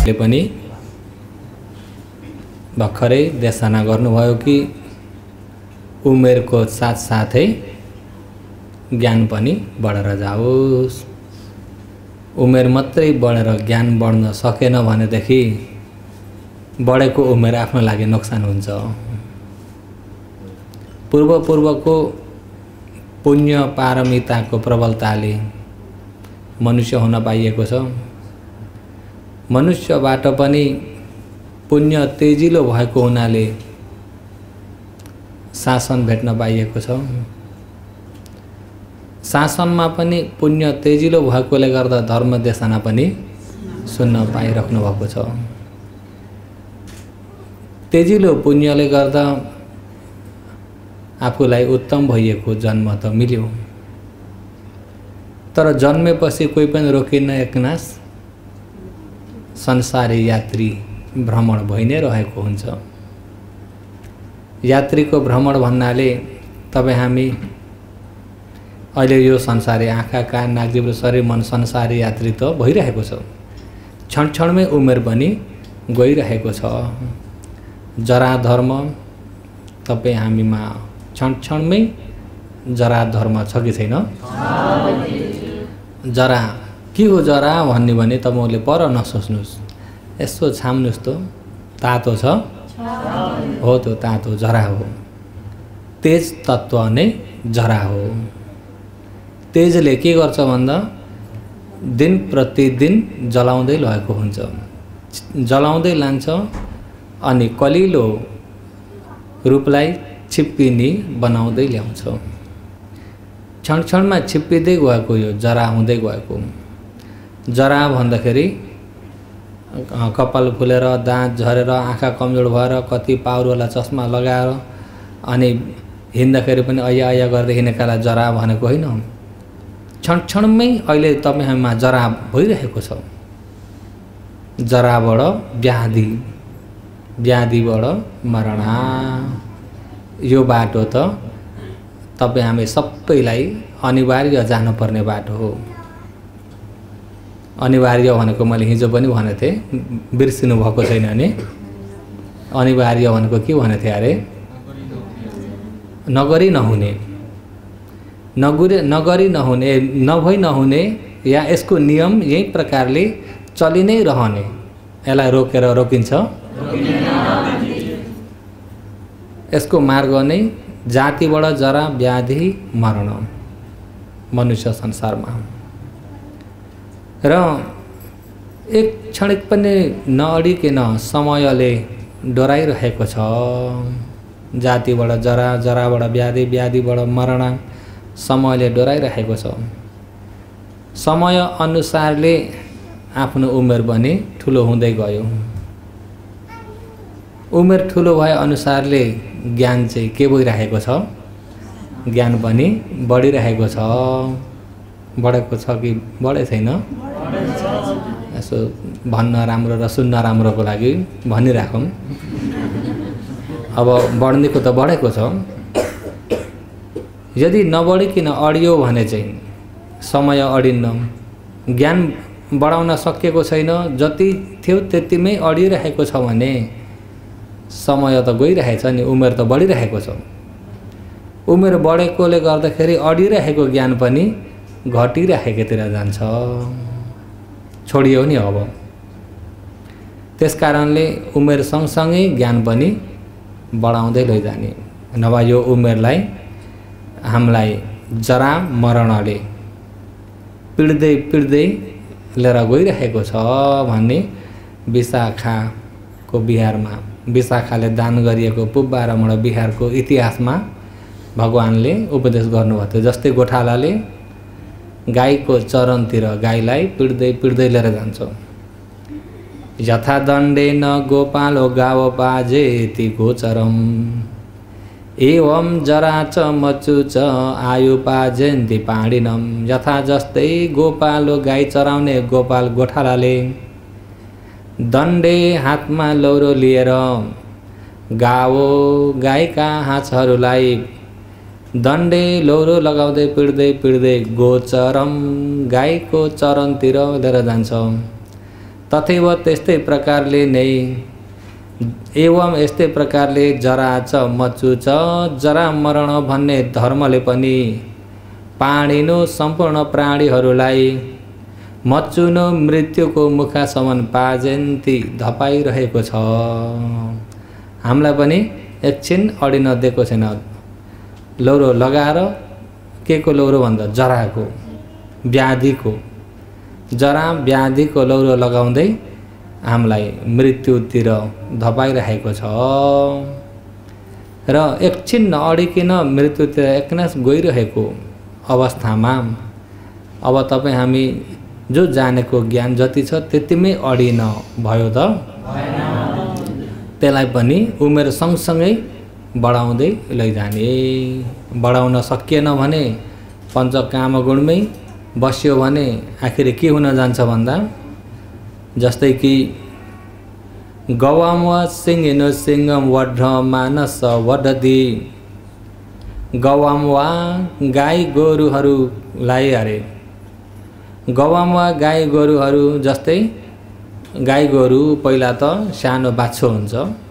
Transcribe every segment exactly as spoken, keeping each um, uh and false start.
पनि भर्खरै देशना गर्नुभयो कि उमेरको साथसाथै ज्ञान पनि बढेर जाओस्। उमेर मात्रै बढेर ज्ञान बढ्न सकेन भनेदेखि बढेको उमेर आफ्नो लागि नोक्सान हुन्छ। पूर्व पूर्वको पुण्य पारमिताको प्रबलताले मनुष्य हुन पाइएको छ। मनुष्यबाट पनि पुण्य तेजिलो भएको हुनाले शासन भेट्न पाइएको छ। शासनमा पनि पुण्य तेजिलो भएकोले गर्दा धर्म देशना पनि सुन्न पाइराख्नु भएको छ। तेजिलो पुण्यले गर्दा आफूलाई उत्तम भइएको जन्म त मिल्यो, तर जन्मेपछि कोही पनि रोकिन्न एकनास संसारी यात्री भ्रमण भइ नै रहेको हुन्छ। यात्रीको भ्रमण भन्नाले तपाईँ हामी अहिले यो संसारी आँखा कान नाक जिब्रो शरीर मन संसारी यात्री त भइरहेको छ। क्षण क्षणमै उमेर पनि गइरहेको छ। जरा धर्म तपाईँ हामीमा क्षण क्षणमै जरा धर्म छ कि छैन? जरा के हो जरा भन्ने भने तपाईँले पर नसोच्नुहोस्, यसो छाम्नुहोस् त तातो छ हो, त्यो तातो जरा हो। तेज तत्त्व नै जरा हो। तेजले के गर्छ भन्दा दिन प्रतिदिन जलाउँदै लगेको हुन्छ, जलाउँदै लान्छ अनि कलिलो रूपलाई छिप्पिनी बनाउँदै ल्याउँछ। क्षण क्षणमा छिप्पिँदै गएको यो जरा हुँदै गएको। जरा भन्दाखेरि कपाल फुलेर दाँत झरेर आँखा कमजोर भएर कति पाउरोवाला चस्मा लगाएर अनि हिँड्दाखेरि पनि अया अया गर्दै हिँडेकालाई जरा भनेको होइन। क्षण क्षणमै अहिले तपाईँ हामीमा जरा भइरहेको छ। जराबाट व्याधि, व्याधिबाट मरण। यो बाटो त तपाईँ हामी सबैलाई अनिवार्य जानुपर्ने बाटो हो। अनिवार्य भनेको मैले हिजो पनि भनेको थिएँ, बिर्सिनु भएको छैन नि। अनिवार्य भनेको के भनेको थिएँ अरे? नगरी नहुने, नगुरे नगरी नहुने, नभई नहुने, या यसको नियम यही प्रकारले चलि नै रहने। यसलाई रोकेर रोकिन्छ? यसको मार्ग नै जातिबाट जरा व्याधि मरण मनुष्य संसारमा। र एक क्षणिक पनि नअडिकन समयले डोराइरहेको छ। जातिबाट जरा, जराबाट व्याधि, व्याधिबाट मरण समयले डोराइरहेको छ। समय अनुसारले आफ्नो उमेर पनि ठुलो हुँदै गयो। उमेर ठुलो भए अनुसारले ज्ञान चाहिँ के भइरहेको छ? ज्ञान पनि बढिरहेको छ। बढेको छ कि बढे छैन? यसो भन्न राम्रो र सुन्न राम्रोको लागि भनिराखौँ। अब बढ्नेको त बढेको छ। यदि नबढिकन अडियो भने चाहिँ समय अडिन्न। ज्ञान बढाउन सकिएको छैन, जति थियो त्यतिमै अडिरहेको छ भने समय त गइरहेछ नि, उमेर त बढिरहेको छ। उमेर बढेकोले गर्दाखेरि अडिरहेको ज्ञान पनि घटिरहेकोतिर जान्छ, छोडियो नि अब। त्यसकारणले उमेर सँगसँगै ज्ञान पनि बढाउँदै लैजाने, नभए यो उमेरलाई हामीलाई जरा मरणले पिड्दै पिड्दै लिएर गइरहेको छ भन्ने विशाखाको बिहारमा, विशाखाले दान गरिएको पुब बाह्रमण बिहारको इतिहासमा भगवानले उपदेश गर्नुभएको थियो। जस्तै गोठालाले गाईको चरणतिर गाईलाई पिड्दै पिड्दै लिएर जान्छ। यथा दण्डेन गोपालो गाव पाजेति गोचरम एवं जरा च मचु च आयु पाजेन्ति पाणिनम। यथा जस्तै गोपालो गाई चराउने गोपाल गोठालाले दण्डे हातमा लौरो लिएर गावो गाईका हाँसहरूलाई दण्डे लौरो लगाउँदै पिड्दै पिड्दै गोचरम गाईको चरणतिर लिएर जान्छ। तथैव त्यस्तै प्रकारले नै एवं यस्तै प्रकारले जरा च मच्चु च जरा मरण भन्ने धर्मले पनि पाणिनु सम्पूर्ण प्राणीहरूलाई मच्चुनु मृत्युको मुखासम्म पाजेन्ती धपाइरहेको छ। हामीलाई पनि एकछिन अडिन दिएको छैन। लौरो लगाएर के को लौरो भन्दा जराको व्याधिको जरा व्याधिको लौरो लगाउँदै हामीलाई मृत्युतिर धपाइरहेको छ र एकछिन नअडिकन मृत्युतिर एकनास गइरहेको अवस्थामा अब तपाईँ हामी जो जानेको ज्ञान जति छ त्यतिमै अडिन भयो त त्यसलाई पनि उमेर सँगसँगै बढाउँदै लैजाने। बढाउन सकिएन भने पञ्चकाम गुणमै बस्यो भने आखिर के हुन जान्छ भन्दा जस्तै कि गवाम वा सिंहिनो सिंहम वढ्र मानस वढदी। गवाम वा गाई गोरुहरूलाई अरे गवाम वा गाई गोरुहरू जस्तै गाई गोरु पहिला त सानो बाछो हुन्छ।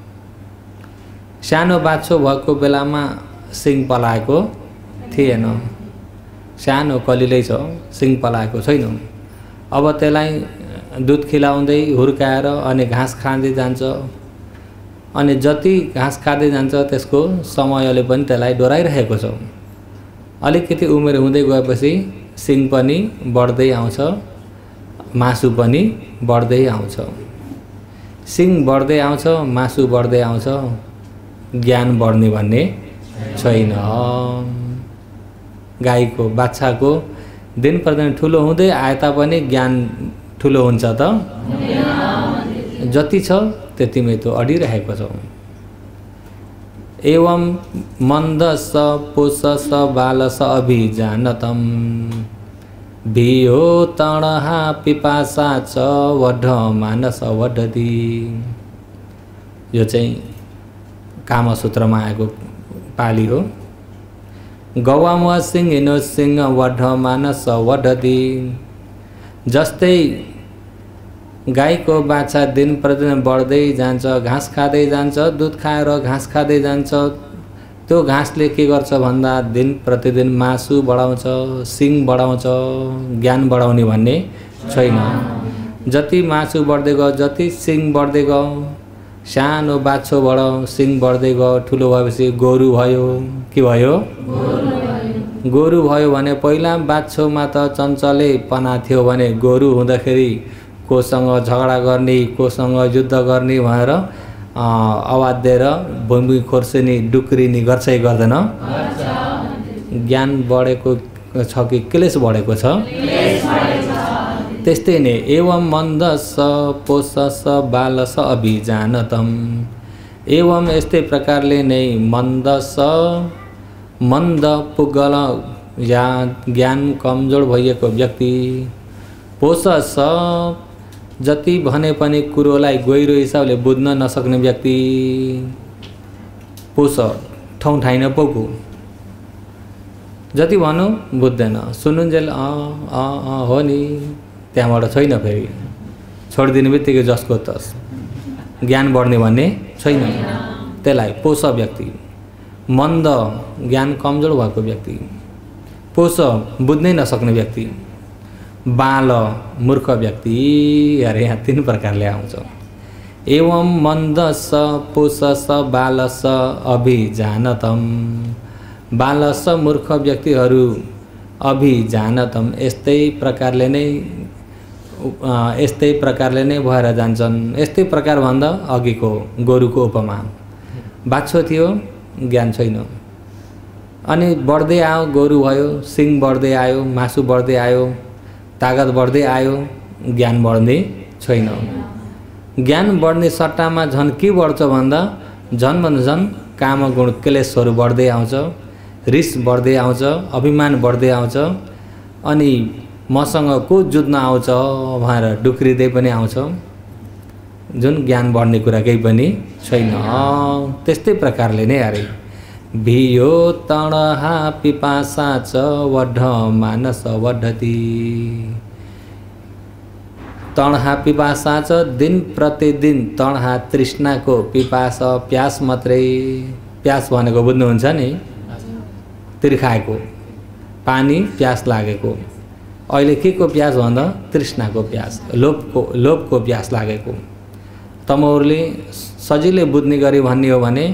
सानो बाछो भएको बेलामा सिङ पलाएको थिएन, सानो कलिलै छ, सिङ पलाएको छैन। अब त्यसलाई दुध खिलाउँदै हुर्काएर अनि घाँस खाँदै जान्छ अनि जति घाँस खाँदै जान्छ त्यसको समयले पनि त्यसलाई डोराइरहेको छ। अलिकति उमेर हुँदै गएपछि सिङ पनि बढ्दै आउँछ, मासु पनि बढ्दै आउँछ। सिङ बढ्दै आउँछ, मासु बढ्दै आउँछ, ज्ञान बढ्ने भन्ने छैन। गाईको बाछाको दिन प्रतिदिन ठुलो हुँदै आए तापनि ज्ञान ठुलो हुन्छ त जति छ त्यतिमै त अडिरहेको छ। एवं मन्दस पोषस बालस अभिजानतम भियो तणहा पिपासा च वढ मानस वढदी। यो चाहिँ कामसूत्रमा आएको पाली हो। गवाम वा सिंहिनो सिंह वढ मानस वढदी। जस्तै गाईको बाछा दिन प्रतिदिन बढ्दै जान्छ, घाँस खाँदै जान्छ, दुध खाएर घाँस खाँदै जान्छ। त्यो घाँसले के गर्छ भन्दा दिन प्रतिदिन मासु बढाउँछ, सिङ बढाउँछ, ज्ञान बढाउने भन्ने छैन। जति मासु बढ्दै गयो, जति सिङ बढ्दै गयो, सानो बाछो बढाउ सिङ बढ्दै गयो, ठुलो भएपछि गोरु भयो। के भयो? गोरु भयो भने पहिला बाछोमा त चञ्चलै पना थियो भने गोरु हुँदाखेरि कोसँग झगडा गर्ने, कोसँग युद्ध गर्ने भनेर आवाज दिएर भूमि खोर्सिनी डुक्रिनी गर्छ कि गर्दैन? ज्ञान बढेको छ कि क्लेश बढेको छ? त्यस्तै नै एवं मन्दस पोषस बालस अभिजानतम। एवं यस्तै प्रकारले नै मन्दस मन्द पुगल या ज्ञान कमजोर भइएको व्यक्ति, पोषस जति भने पनि कुरोलाई गहिरो हिसाबले बुझ्न नसक्ने व्यक्ति, पोष ठाउँ ठाइन पोको जति भनौँ बुझ्दैन, सुनुन्जेल अँ अँ अँ हो नि, त्यहाँबाट छैन। फेरि छोडिदिने बित्तिकै जसको तस ज्ञान बढ्ने भन्ने छैन। त्यसलाई पोष व्यक्ति, मन्द ज्ञान कमजोर भएको व्यक्ति, पोष बुझ्नै नसक्ने व्यक्ति, बाल मूर्ख व्यक्ति। अरे यहाँ तीन प्रकारले आउँछ। एवं मन्दस पोषस बालस अभिजानतम। बालस मूर्ख व्यक्तिहरू अभिजानतम यस्तै प्रकारले नै यस्तै प्रकारले नै भएर जान्छन्। यस्तै प्रकार भन्दा अघिको गोरुको उपमा, बाछो थियो ज्ञान छैन, अनि बढ्दै आयो, गोरु भयो, सिङ बढ्दै आयो, मासु बढ्दै आयो, तागत बढ्दै आयो, ज्ञान बढ्ने छैन। ज्ञान बढ्ने सट्टामा झन् के बढ्छ भन्दा झन् भन्दा झन् कामगुण क्लेशहरू बढ्दै आउँछ, रिस बढ्दै आउँछ, अभिमान बढ्दै आउँछ, अनि मसँग को जुझ्न आउँछ भनेर डुक्रिँदै पनि आउँछ, जुन ज्ञान बढ्ने कुरा केही पनि छैन। त्यस्तै प्रकारले नै अरे भियो तणहा पिपासा च वढ मानस वढती। तणहा पिपासा च दिन प्रतिदिन तणहा तृष्णाको पिपास प्यास मात्रै प्यास भनेको बुझ्नुहुन्छ नि तिर्खाएको पानी प्यास लागेको अहिले के को प्यास भन्दा तृष्णाको प्यास लोभको लोभको प्यास लागेको तमहरूले सजिलै बुझ्ने गरी भन्ने हो भने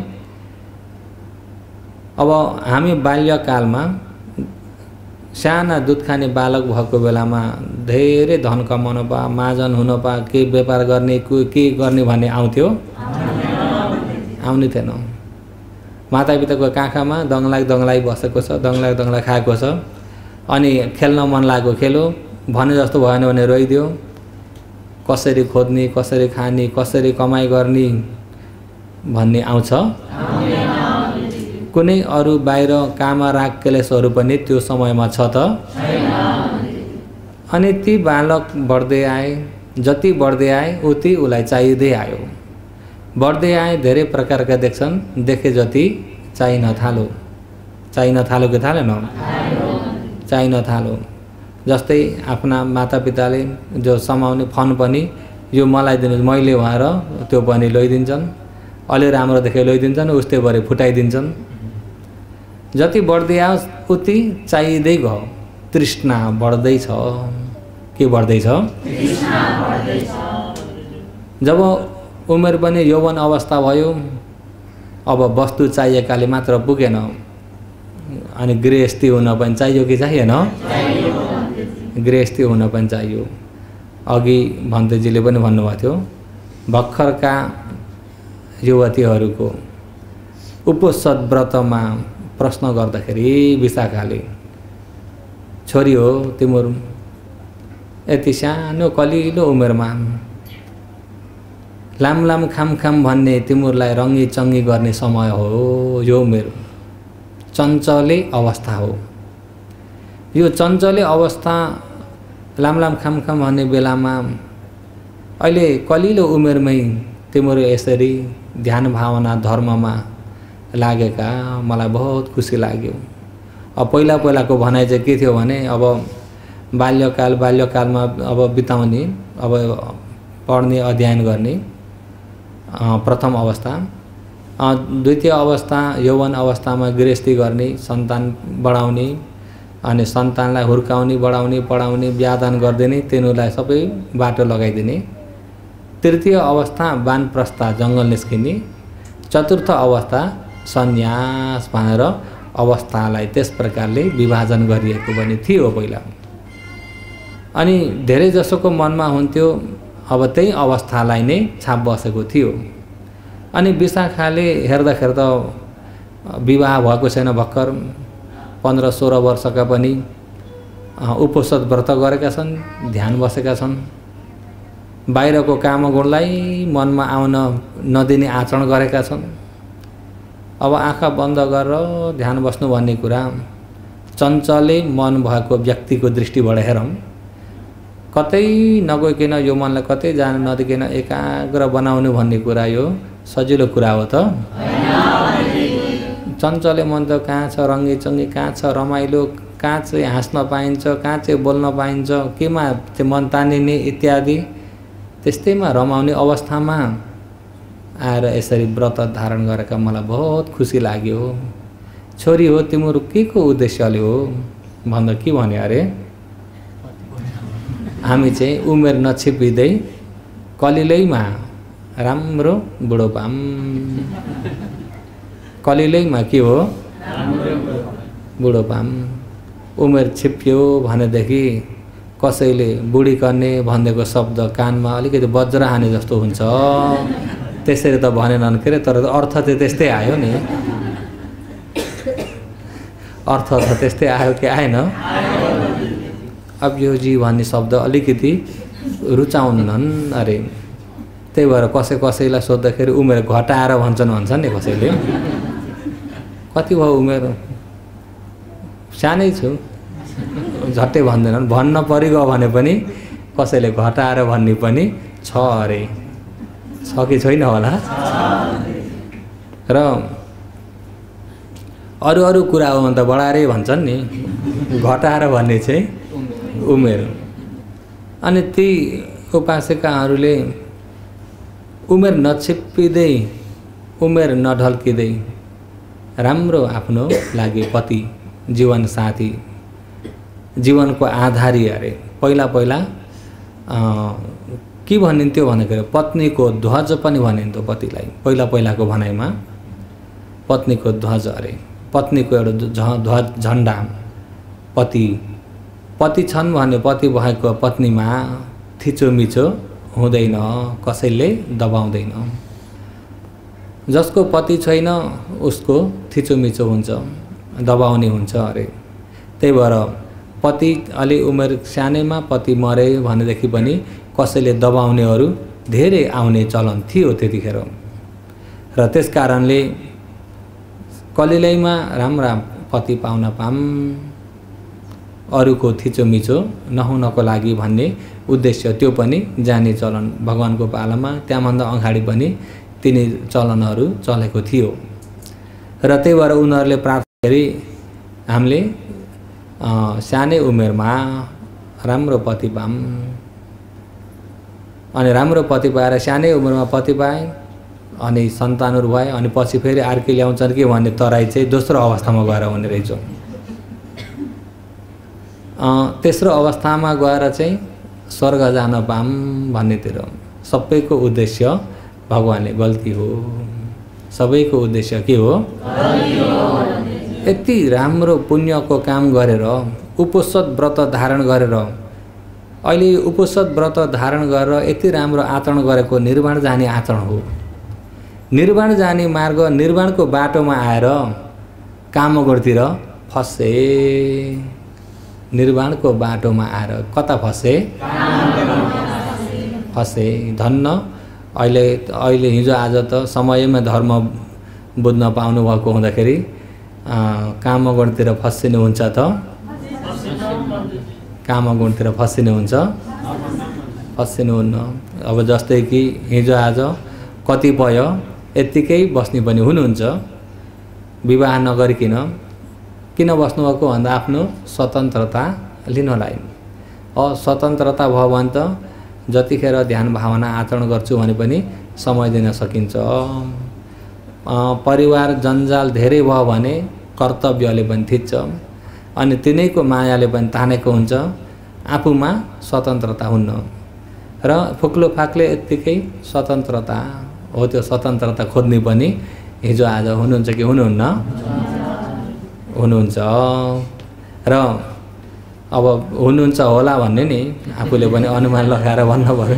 अब हामी बाल्यकालमा साना दुध खाने बालक भएको बेलामा धेरै धन कमाउन पा महाजन हुन पा के व्यापार गर्ने के गर्ने भन्ने आउँथ्यो आउने थिएन मातापिताको काखमा दङलाई दङलाई बसेको छ दङलाई दङलाई खाएको छ अनि खेल्न मन लागेको खेलो भने जस्तो भएन भने रोइदियो कसरी खोज्ने कसरी खाने कसरी कमाइ गर्ने भन्ने आउँछ कुनै अरू बाहिर काम राग क्लेशहरू पनि त्यो समयमा छ त अनि ती बालक बढ्दै आए जति बढ्दै आए उति उसलाई चाहिँदै आयो बढ्दै आए धेरै प्रकारका देख्छन् देखे जति चाहिन थालो चाहिन थालो कि थालेन चाहिन थालो जस्तै आफ्ना मातापिताले जो समाउने फन पनि यो मलाई दिनु मैले भएर त्यो पनि लैदिन्छन् अलि राम्रो देखे लैदिन्छन् उस्तै भरे फुटाइदिन्छन् जति बढ्दै आओस् उति चाहिँदै गयो तृष्णा बढ्दैछ के बढ्दैछ जब उमेर पनि यौवन अवस्था भयो अब वस्तु चाहिएकाले मात्र पुगेन अनि गृहस्थी हुन पनि चाहियो कि चाहिएन गृहस्थी हुन पनि चाहियो अघि भन्तेजीले पनि भन्नुभएको थियो भर्खरका युवतीहरूको उपवास व्रतमा प्रश्न गर्दाखेरि विशाखाले छोरी हो तिम्रो यति सानो कलिलो उमेरमा लाम लाम खाम खाम भन्ने तिमीहरूलाई रङ्गी चङ्गी गर्ने समय हो यो उमेर चञ्चले अवस्था हो यो चञ्चले अवस्था लाम लाम खाम खाम भन्ने बेलामा अहिले कलिलो उमेरमै तिम्रो यसरी ध्यान भावना धर्ममा लागेका मलाई बहुत खुसी लाग्यो अब पहिला पहिलाको भनाइ चाहिँ के थियो भने अब बाल्यकाल बाल्यकालमा अब बिताउने अब पढ्ने अध्ययन गर्ने प्रथम अवस्था द्वितीय अवस्था यौवन अवस्थामा गृहस्थी गर्ने सन्तान बढाउने अनि सन्तानलाई हुर्काउने बढाउने पढाउने बिहादान गरिदिने तिनीहरूलाई सबै बाटो लगाइदिने तृतीय अवस्था वानप्रस्थ जङ्गल निस्किने चतुर्थ अवस्था सन्यास भनेर अवस्थालाई त्यस प्रकारले विभाजन गरिएको पनि थियो पहिला अनि धेरै जसोको मनमा हुन्थ्यो अब त्यही अवस्थालाई नै छाप बसेको थियो अनि विशाखाले हेर्दाखेरि त विवाह भएको छैन भर्खर पन्ध्र सोह्र वर्षका पनि उपवास व्रत गरेका छन् ध्यान बसेका छन् बाहिरको काम गुणलाई मनमा आउन नदिने आचरण गरेका छन् अब आँखा बन्द गरेर ध्यान बस्नु भन्ने कुरा चञ्चले मन भएको व्यक्तिको दृष्टिबाट हेरौँ कतै नगइकन यो मनलाई कतै जान नदिकन एकाग्र बनाउनु भन्ने कुरा यो सजिलो कुरा हो त चञ्चले मन त कहाँ छ रङ्गी चङ्गी कहाँ छ रमाइलो कहाँ चाहिँ हाँस्न पाइन्छ कहाँ चाहिँ बोल्न पाइन्छ केमा चाहिँ मन तानिने इत्यादि त्यस्तैमा रमाउने अवस्थामा आएर यसरी व्रत धारण गरेका मलाई बहुत खुसी लाग्यो छोरी हो तिम्रो के को उद्देश्यले हो भन्दा के भने अरे हामी चाहिँ उमेर नछिपिँदै कलिलैमा राम्रो बुढोपाम कलिलैमा के हो बुढोपाम उमेर छिप्यो भनेदेखि कसैले बुढी गर्ने भन्देको शब्द कानमा अलिकति वज्र हाने जस्तो हुन्छ त्यसरी त भनेनन् के अरे तर अर्थ चाहिँ त्यस्तै आयो नि अर्थ त त्यस्तै आयो कि आएन अब यो जी भन्ने शब्द अलिकति रुचाउनन् अरे त्यही भएर कसै कसैलाई सोद्धाखेरि उमेर घटाएर भन्छन् भन्छन् नि कसैले कति भयो उमेर सानै छु झट्टै भन्दैनन् भन्न परिगयो भने पनि कसैले घटाएर भन्ने पनि छ अरे छ कि छैन होला र अरू अरू कुरा हो भने त बढाएरै भन्छन् नि घटाएर भन्ने चाहिँ उमेर अनि ती उपासिकाहरूले उमेर नछिप्पिँदै उमेर नढल्किँदै राम्रो आफ्नो लागि पति जीवन साथी जीवनको आधारी अरे। पहिला पहिला के भनिन्थ्यो भनेको पत्नीको ध्वज पनि भनिन्थ्यो पतिलाई। पहिला पहिलाको भनाइमा पत्नीको ध्वज अरे, पत्नीको एउटा ध्वज झन्डा पति। पति छन् भने पति भएको पत्नीमा थिचोमिचो हुँदैन, कसैले दबाउँदैन। जसको पति छैन उसको थिचोमिचो हुन्छ, दबाउने हुन्छ अरे। त्यही भएर पति अलि उमेर सानैमा पति मरे भनेदेखि पनि कसैले दबाउनेहरू धेरै आउने चलन थियो त्यतिखेर। र त्यस कारणले कलिलैमा राम्रा पति पाउन पाम, अरूको थिचोमिचो नहुनको लागि भन्ने उद्देश्य त्यो पनि जाने चलन भगवानको पालामा त्यहाँभन्दा अगाडि पनि तिनी चलनहरू चलेको थियो। र त्यही भएर उनीहरूले प्रार्थना गरी हामीले सानै उमेरमा राम्रो पति पाऊँ, अनि राम्रो पति पाएर सानै उमेरमा पति पाए अनि सन्तानहरू भए अनि पछि फेरि अर्कै ल्याउँछन् कि भन्ने तराई चाहिँ दोस्रो अवस्थामा गएर हुने रहेछ। तेस्रो अवस्थामा गएर चाहिँ स्वर्ग जान पाऊँ भन्नेतिर सबैको उद्देश्य भगवानले गल्ती हो। सबैको उद्देश्य के हो? यति राम्रो पुण्यको काम गरेर उपोषद व्रत धारण गरेर अहिले उपोषद व्रत धारण गरेर यति राम्रो आचरण गरेको निर्वाण जाने आचरण हो। निर्वाण जाने मार्ग निर्वाणको बाटोमा आएर कामगोडतिर फसे। निर्वाणको बाटोमा आएर कता फसे? फसे। धन्न अहिले अहिले हिजो आज त समयमा धर्म बुझ्न पाउनु भएको हुँदाखेरि कामगुणतिर फसिनु हुन्छ त कामगुणतिर फसिनु हुन्छ फसिनु हुन्न। अब जस्तै कि हिजो आज कतिपय यत्तिकै बस्ने पनि हुनुहुन्छ विवाह नगरिकन। किन बस्नुभएको भन्दा आफ्नो स्वतन्त्रता लिनलाई। अस्वतन्त्रता भयो भने त जतिखेर ध्यान भावना आचरण गर्छु भने पनि समय दिन सकिन्छ। परिवार जन्जाल धेरै भयो भने कर्तव्यले पनि थिच्छ अनि तिनैको मायाले पनि तानेको हुन्छ, आफूमा स्वतन्त्रता हुन्न। र फुक्लो फाक्ले यत्तिकै स्वतन्त्रता हो, त्यो स्वतन्त्रता खोज्ने पनि हिजो आज हुनुहुन्छ कि हुनुहुन्न? हुनुहुन्छ। र अब हुनुहुन्छ होला भन्ने नि आफूले पनि अनुमान लगाएर भन्नु पर्यो।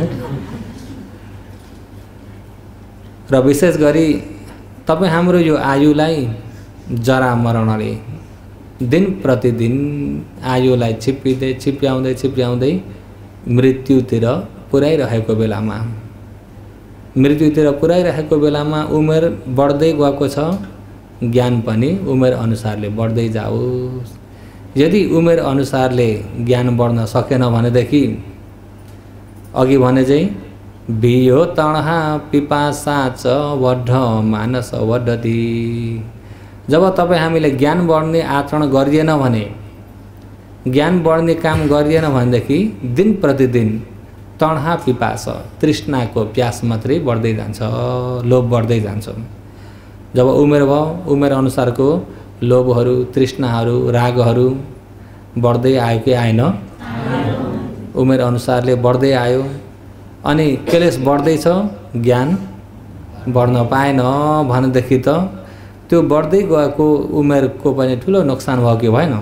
र विशेष गरी तपाईँ हाम्रो यो आयुलाई जरा मरणले दिन प्रतिदिन आयुलाई छिप्पिँदै छिप्याउँदै छिप्याउँदै मृत्युतिर पुर्याइरहेको बेलामा मृत्युतिर पुर्याइरहेको बेलामा उमेर बढ्दै गएको छ, ज्ञान पनि उमेर अनुसारले बढ्दै जाओस्। यदि उमेर अनुसारले ज्ञान बढ्न सकेन भनेदेखि अघि भने चाहिँ बियो तणहा पिपासा च वढ मानस वढति। जब तपाईँ हामीले ज्ञान बढ्ने आचरण गरिएन भने, ज्ञान बढ्ने काम गरिएन भनेदेखि दिन प्रतिदिन तणहा पिपास तृष्णाको प्यास मात्रै बढ्दै जान्छ, लोभ बढ्दै जान्छ। जब उमेर भयो उमेर अनुसारको लोभहरू तृष्णाहरू रागहरू बढ्दै आयो कि आएन? उमेर अनुसारले बढ्दै आयो अनि क्लेश बढ्दैछ, ज्ञान बढ्न पाएन भनेदेखि त त्यो बढ्दै गएको उमेरको पनि ठुलो नोक्सान भयो कि भएन?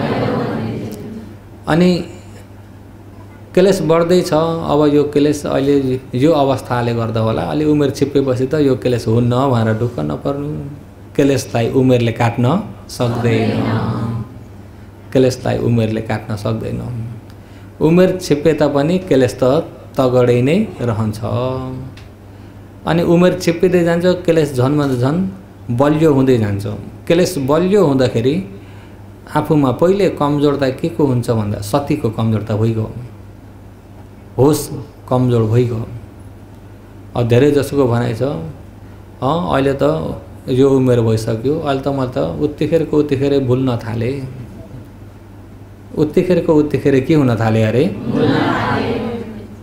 अनि क्लेश बढ्दैछ। अब यो क्लेश अहिले यो अवस्थाले गर्दा होला, अलि उमेर छिप्पेपछि त यो क्लेश हुन्न भनेर ढुक्क नपर्नु। क्लेशलाई उमेरले काट्न सक्दैन, क्लेशलाई उमेरले काट्न सक्दैन। उमेर छिप्पे तापनि क्लेश त तगडै नै रहन्छ। अनि उमेर छिप्पिँदै जान्छ, क्लेश झन्भन्दा झन् बलियो हुँदै जान्छ। क्लेश बलियो हुँदाखेरि आफूमा पहिले कमजोरता के को हुन्छ भन्दा सतीको कमजोरता भइगयो, होस कमजोर भइगयो। अब धेरै जसोको भनाइ छ अँ अहिले त यो उमेर भइसक्यो, अहिले त मैले त उत्तिखेरको उत्तिखेरै भुल्न थालेँ। उत्तिखेरको उत्तिखेर के हुन थाले अरे?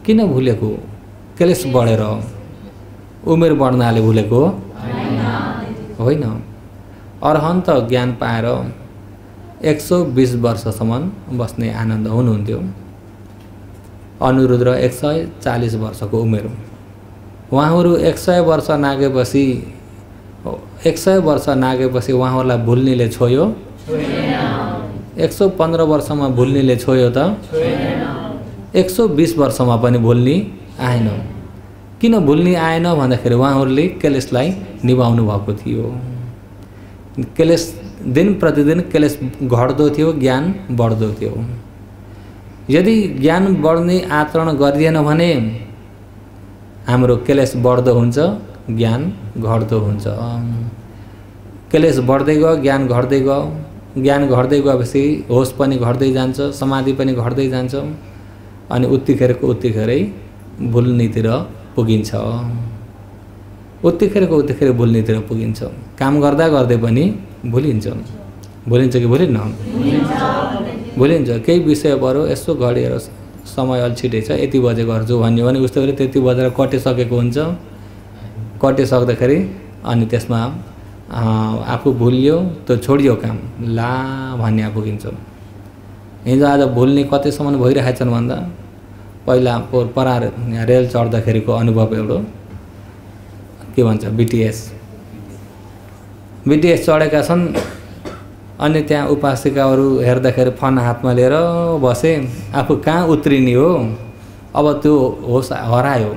किन भुलेको? क्लेश बढेर उमेर बढ्नाले भुलेको होइन। अरहन्त ज्ञान पाएर एक सौ बीस वर्षसम्म बस्ने आनन्द हुनुहुन्थ्यो। अनिरुद्ध एक सय चालीस वर्षको उमेर। उहाँहरू एक सय वर्ष नागेपछि एक सय वर्ष नागेपछि उहाँहरूलाई भुल्नेले छोयो? एक सौ पन्ध्र वर्षमा भुल्नेले छोयो त? एक सौ बीस वर्षमा पनि भुल्ने आएन। किन भुल्ने आएन भन्दाखेरि उहाँहरूले क्लेशलाई निभाउनु भएको थियो। क्लेश दिन प्रतिदिन क्लेश घट्दो थियो, ज्ञान बढ्दो थियो। यदि ज्ञान बढ्ने आचरण गरिएन भने हाम्रो क्लेश बढ्दो हुन्छ, ज्ञान घट्दो हुन्छ। क्लेश बढ्दै गयो, ज्ञान घट्दै गयो। ज्ञान घट्दै गएपछि होस पनि घट्दै जान्छ, समाधि पनि घट्दै जान्छ अनि उत्तिखेरको उत्तिखेरै भुल्नेतिर पुगिन्छ। उत्तिखेरको उत्तिखेर भुल्नेतिर पुगिन्छ। काम गर्दा गर्दै पनि भुलिन्छ। भुलिन्छ कि भुलिन्न? भुलिन्छ। केही विषय पऱ्यो यसो घडेर समय अल्छिटे छ, यति बजे गर्छु भन्यो भने उस्तो गरी त्यति बजेर कटिसकेको हुन्छ। कटिसक्दाखेरि अनि त्यसमा आफू भुलियो, त्यो छोडियो काम, ला भन्ने पुगिन्छ। हिजो आज भुल्ने कतिसम्म भइरहेछन् भन्दा पहिला परार रेल चढ्दाखेरिको अनुभव एउटा के भन्छ बिटिएस बिटिएस चढेका छन् अनि त्यहाँ उपासिकाहरू हेर्दाखेरि फोन हातमा लिएर बसे। आफू कहाँ उत्रिने हो, अब त्यो होस हरायो।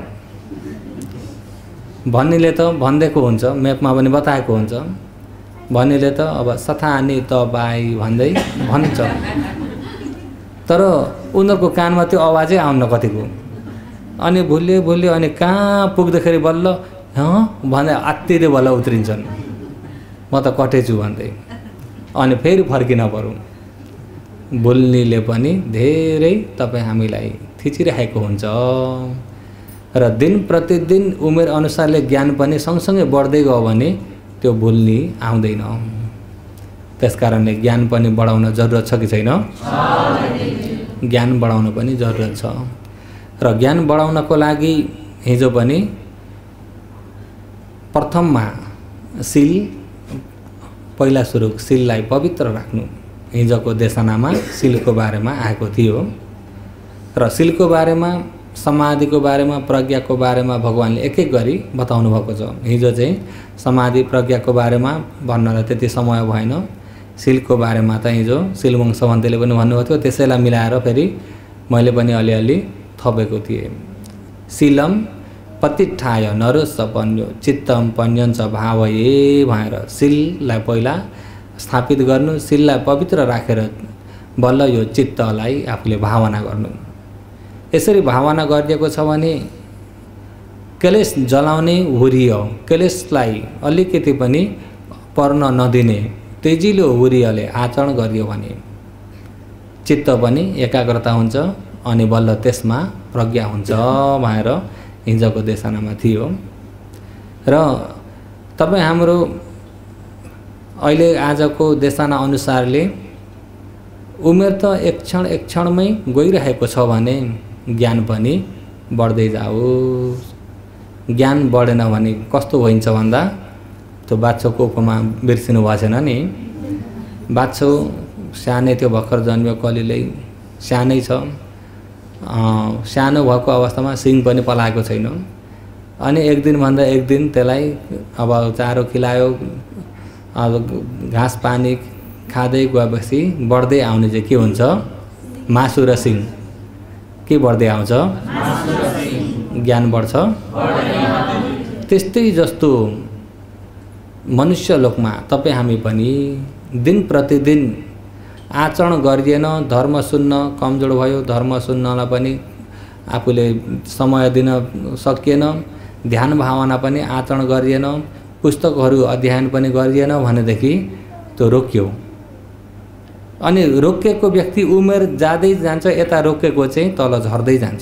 भन्नेले त भनिदिएको हुन्छ, म्यापमा पनि बताएको हुन्छ। भन्नेले त अब सथानी त बाई भन्दै भन्छ, तर उनीहरूको कानमा त्यो आवाजै आउन कतिको। अनि भुल्यो भुल्यो अनि कहाँ पुग्दाखेरि बल्ल हँ भन्दै आत्तिँदै बल्ल उत्रिन्छन्, म त कटेछु भन्दै। अनि फेरि फर्किन पर्यो। भुल्नेले पनि धेरै तपाईँ हामीलाई थिचिरहेको हुन्छ र दिन प्रतिदिन उमेर अनुसारले ज्ञान पनि सँगसँगै बढ्दै गयो भने त्यो भुल्ने आउँदैन। त्यसकारणले ज्ञान पनि बढाउन जरुरत छ कि छैन? ज्ञान बढाउन पनि जरुरत छ। र ज्ञान बढाउनको लागि हिजो पनि प्रथममा सिल, पहिला सुरु सिललाई पवित्र राख्नु हिजोको देशनामा सिलको बारेमा आएको थियो। र सिलको बारेमा, समाधिको बारेमा, प्रज्ञाको बारेमा भगवानले एक एक गरी बताउनु भएको छ। हिजो चाहिँ समाधि प्रज्ञाको बारेमा भन्नलाई त्यति समय भएन। सिलको बारेमा त हिजो सिलवङ सवन्तले पनि भन्नुभएको थियो, त्यसैलाई मिलाएर फेरि मैले पनि अलिअलि थपेको थिएँ। सिलम पतिठाय नरोस पन्यो चित्तम पन्यन्छ भाव ए भनेर सिललाई पहिला स्थापित गर्नु, सिललाई पवित्र राखेर बल्ल यो चित्तलाई आफूले भावना गर्नु। यसरी भावना गरिएको छ भने क्लेश जलाउने हुरियो, क्लेशलाई अलिकति पनि पर्न नदिने तेजिलो हुरियोले आचरण गरियो भने चित्त पनि एकाग्रता हुन्छ अनि बल्ल त्यसमा प्रज्ञा हुन्छ भनेर हिजोको देशनामा थियो। र तपाईँ हाम्रो अहिले आजको देशना अनुसारले उमेर त एक क्षण एक क्षणमै गइरहेको छ भने ज्ञान पनि बढ्दै जाओस्। ज्ञान बढेन भने कस्तो हुन्छ भन्दा त्यो बाछोको उपमा बिर्सिनु भएको छैन नि। बाछो सानै थियो, भर्खर जन्मियो, कलिलै सानै छ। सानो भएको अवस्थामा सिङ पनि पलाएको छैन। अनि एक दिन भन्दा एक दिन त्यसलाई अब चारो खिलायो, अब घाँस पानी खाँदै गएपछि बढ्दै आउने चाहिँ के हुन्छ? मासु र सिङ। के बढ्दै आउँछ? ज्ञान बढ्छ। त्यस्तै जस्तो मनुष्य लोकमा तपाईँ हामी पनि दिन प्रतिदिन आचरण गरिएन, धर्म सुन्न कमजोर भयो, धर्म सुन्नलाई पनि आफूले समय दिन सकिएन, ध्यान भावना पनि आचरण गरिएन, पुस्तकहरू अध्ययन पनि गरिएन भनेदेखि त्यो रोक्यो। अनि रोकिएको व्यक्ति उमेर जाँदै जान्छ, यता रोकेको चाहिँ तल झर्दै जान्छ।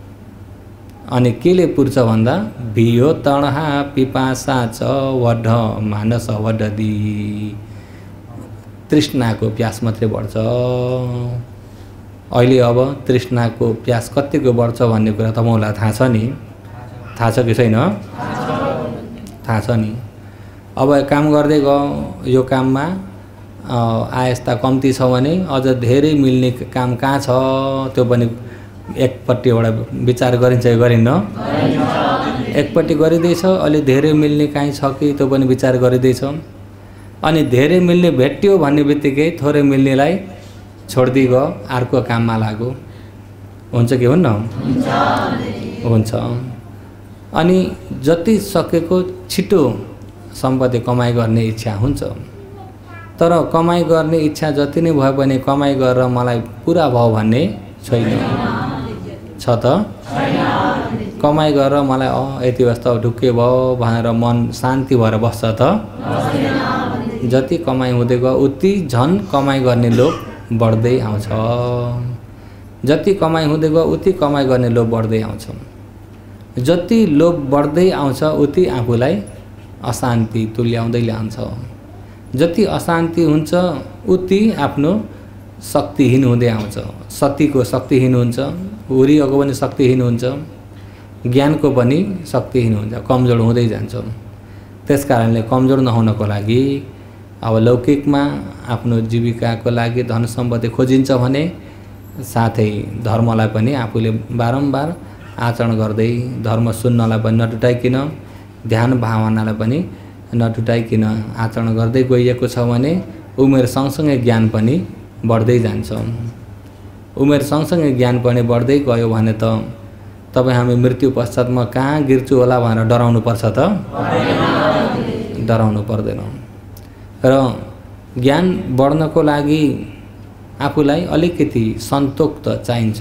अनि केले पुर्छ भन्दा भियो तणहा पिपासा च वढ मानस वढदी, तृष्णाको प्यास मात्रै बढ्छ। अहिले अब तृष्णाको प्यास कतिको बढ्छ भन्ने कुरा तपाईँलाई थाहा छ नि? थाहा छ कि छैन? थाहा छ नि। अब काम गर्दै गयो, यो काममा आयस्ता कम्ती छ भने अझ धेरै मिल्ने काम कहाँ छ त्यो पनि एकपट्टिबाट विचार गरिन्छ कि गरिन्न? एकपट्टि गरिँदैछ, अलि धेरै मिल्ने काहीँ छ कि त्यो पनि विचार गरिँदैछ। अनि धेरै मिल्ने भेट्यो भन्ने बित्तिकै थोरै मिल्नेलाई छोड्दै गयो, अर्को काममा लाग्यो। हुन्छ कि हुन्न? हुन्छ। अनि जति सकेको छिटो सम्पत्ति कमाइ गर्ने इच्छा हुन्छ, तर कमाइ गर्ने इच्छा जति नै भए पनि कमाइ गरेर मलाई पुरा भयो भन्ने छैन। छ त? कमाइ गरेर मलाई अ यति बस्दा ढुक्कै भयो भनेर मन शान्ति भएर बस्छ त? जति कमाइ हुँदै गयो उति झन् कमाइ गर्ने लोभ बढ्दै आउँछ। जति कमाइ हुँदै गयो उति कमाइ गर्ने लोभ बढ्दै आउँछ। जति लोभ बढ्दै आउँछ उति आफूलाई अशान्ति तुल्याउँदै ल्याउँछ। जति अशान्ति हुन्छ उति आफ्नो शक्तिहीन हुँदै आउँछ। सतीको शक्तिहीन हुन्छ, हुरीको पनि शक्तिहीन हुन्छ, ज्ञानको पनि शक्तिहीन हुन्छ, कमजोर हुँदै जान्छ। त्यस कारणले कमजोर नहुनको लागि अब लौकिकमा आफ्नो जीविकाको लागि धन सम्पत्ति खोजिन्छ भने साथै धर्मलाई पनि आफूले बारम्बार आचरण गर्दै, धर्म सुन्नलाई पनि नटुटाइकिन, ध्यान भावनालाई पनि नटुटाइकिन आचरण गर्दै गइएको छ भने उमेर सँगसँगै ज्ञान पनि बढ्दै जान्छ। उमेर सँगसँगै ज्ञान पनि बढ्दै गयो भने त तपाईँ हामी मृत्यु पश्चातमा कहाँ गिर्छु होला भनेर डराउनु पर्छ त? डराउनु पर्दैन। र ज्ञान बढ्नको लागि आफूलाई अलिकति सन्तोक त चाहिन्छ।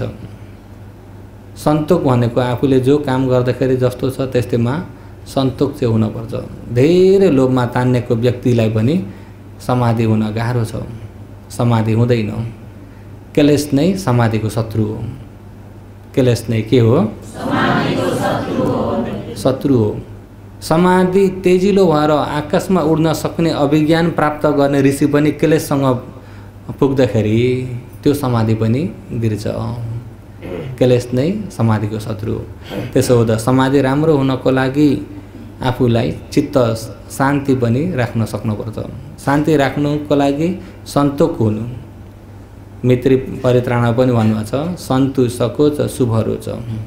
सन्तोक भनेको आफूले जो काम गर्दाखेरि जस्तो छ त्यस्तैमा सन्तोक चाहिँ हुनुपर्छ। धेरै लोभमा तान्नेको व्यक्तिलाई पनि समाधि हुन गाह्रो छ, समाधि हुँदैन। क्लेश नै समाधिको शत्रु हो। क्लेश नै के हो? समाधिको शत्रु हो। शत्रु हो। समाधि तेजिलो भएर आकाशमा उड्न सक्ने अभिज्ञान प्राप्त गर्ने ऋषि पनि क्लेशसँग पुग्दाखेरि त्यो समाधि पनि गिर्छ। क्लेश नै समाधिको शत्रु हो। त्यसो हुँदा समाधि राम्रो हुनको लागि आफूलाई चित्त शान्ति पनि राख्न सक्नुपर्छ। शान्ति राख्नुको लागि सन्तोक हुनु। मित्री परित्राण पनि भन्नुभएको छ, सन्तु सकोच शुभ रोच।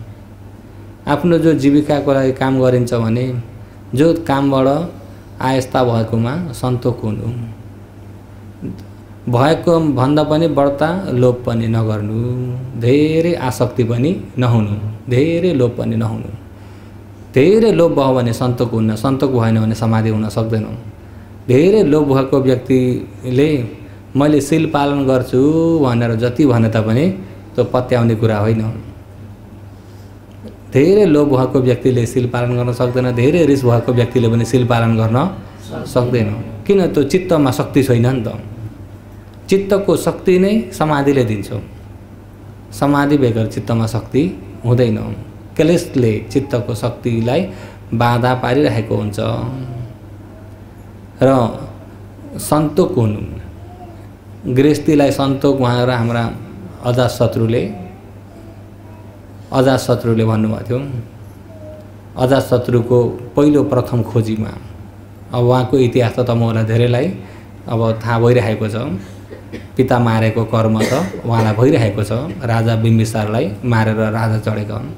आफ्नो जो जीविकाको लागि काम गरिन्छ भने जो कामबाट आयस्ता भएकोमा सन्तोक हुनु। भएको भन्दा पनि बढ्ता लोभ पनि नगर्नु, धेरै आसक्ति पनि नहुनु, धेरै लोभ पनि नहुनु। धेरै लोभ भयो भने सन्तोक हुन्न, सन्तोक भएन भने समाधि हुन सक्दैन। धेरै लोभ भएको व्यक्तिले मैले शील पालन गर्छु भनेर जति भने तापनि त्यो पत्याउने कुरा होइन। धेरै लोभ भएको व्यक्तिले शील पालन गर्न सक्दैन, धेरै रिस भएको व्यक्तिले पनि शील पालन गर्न सक्दैन। किन? त्यो चित्तमा शक्ति छैन नि त। चित्तको शक्ति नै समाधिले दिन्छ। समाधि बेगर चित्तमा शक्ति हुँदैन। क्लेशले चित्तको शक्तिलाई बाधा पारिरहेको हुन्छ। र सन्तोक हुनु, गृहस्थीलाई सन्तोक भनेर हाम्रा अजातशत्रुले अजातशत्रुले भन्नुभएको थियो। अजातशत्रुको पहिलो प्रथम खोजीमा अब उहाँको इतिहास त तपाईँहरूलाई धेरैलाई अब थाहा भइरहेको छ। पिता मारेको कर्म त उहाँलाई भइरहेको छ। राजा बिम्बिसारलाई मारेर राजा चढेका हुन्।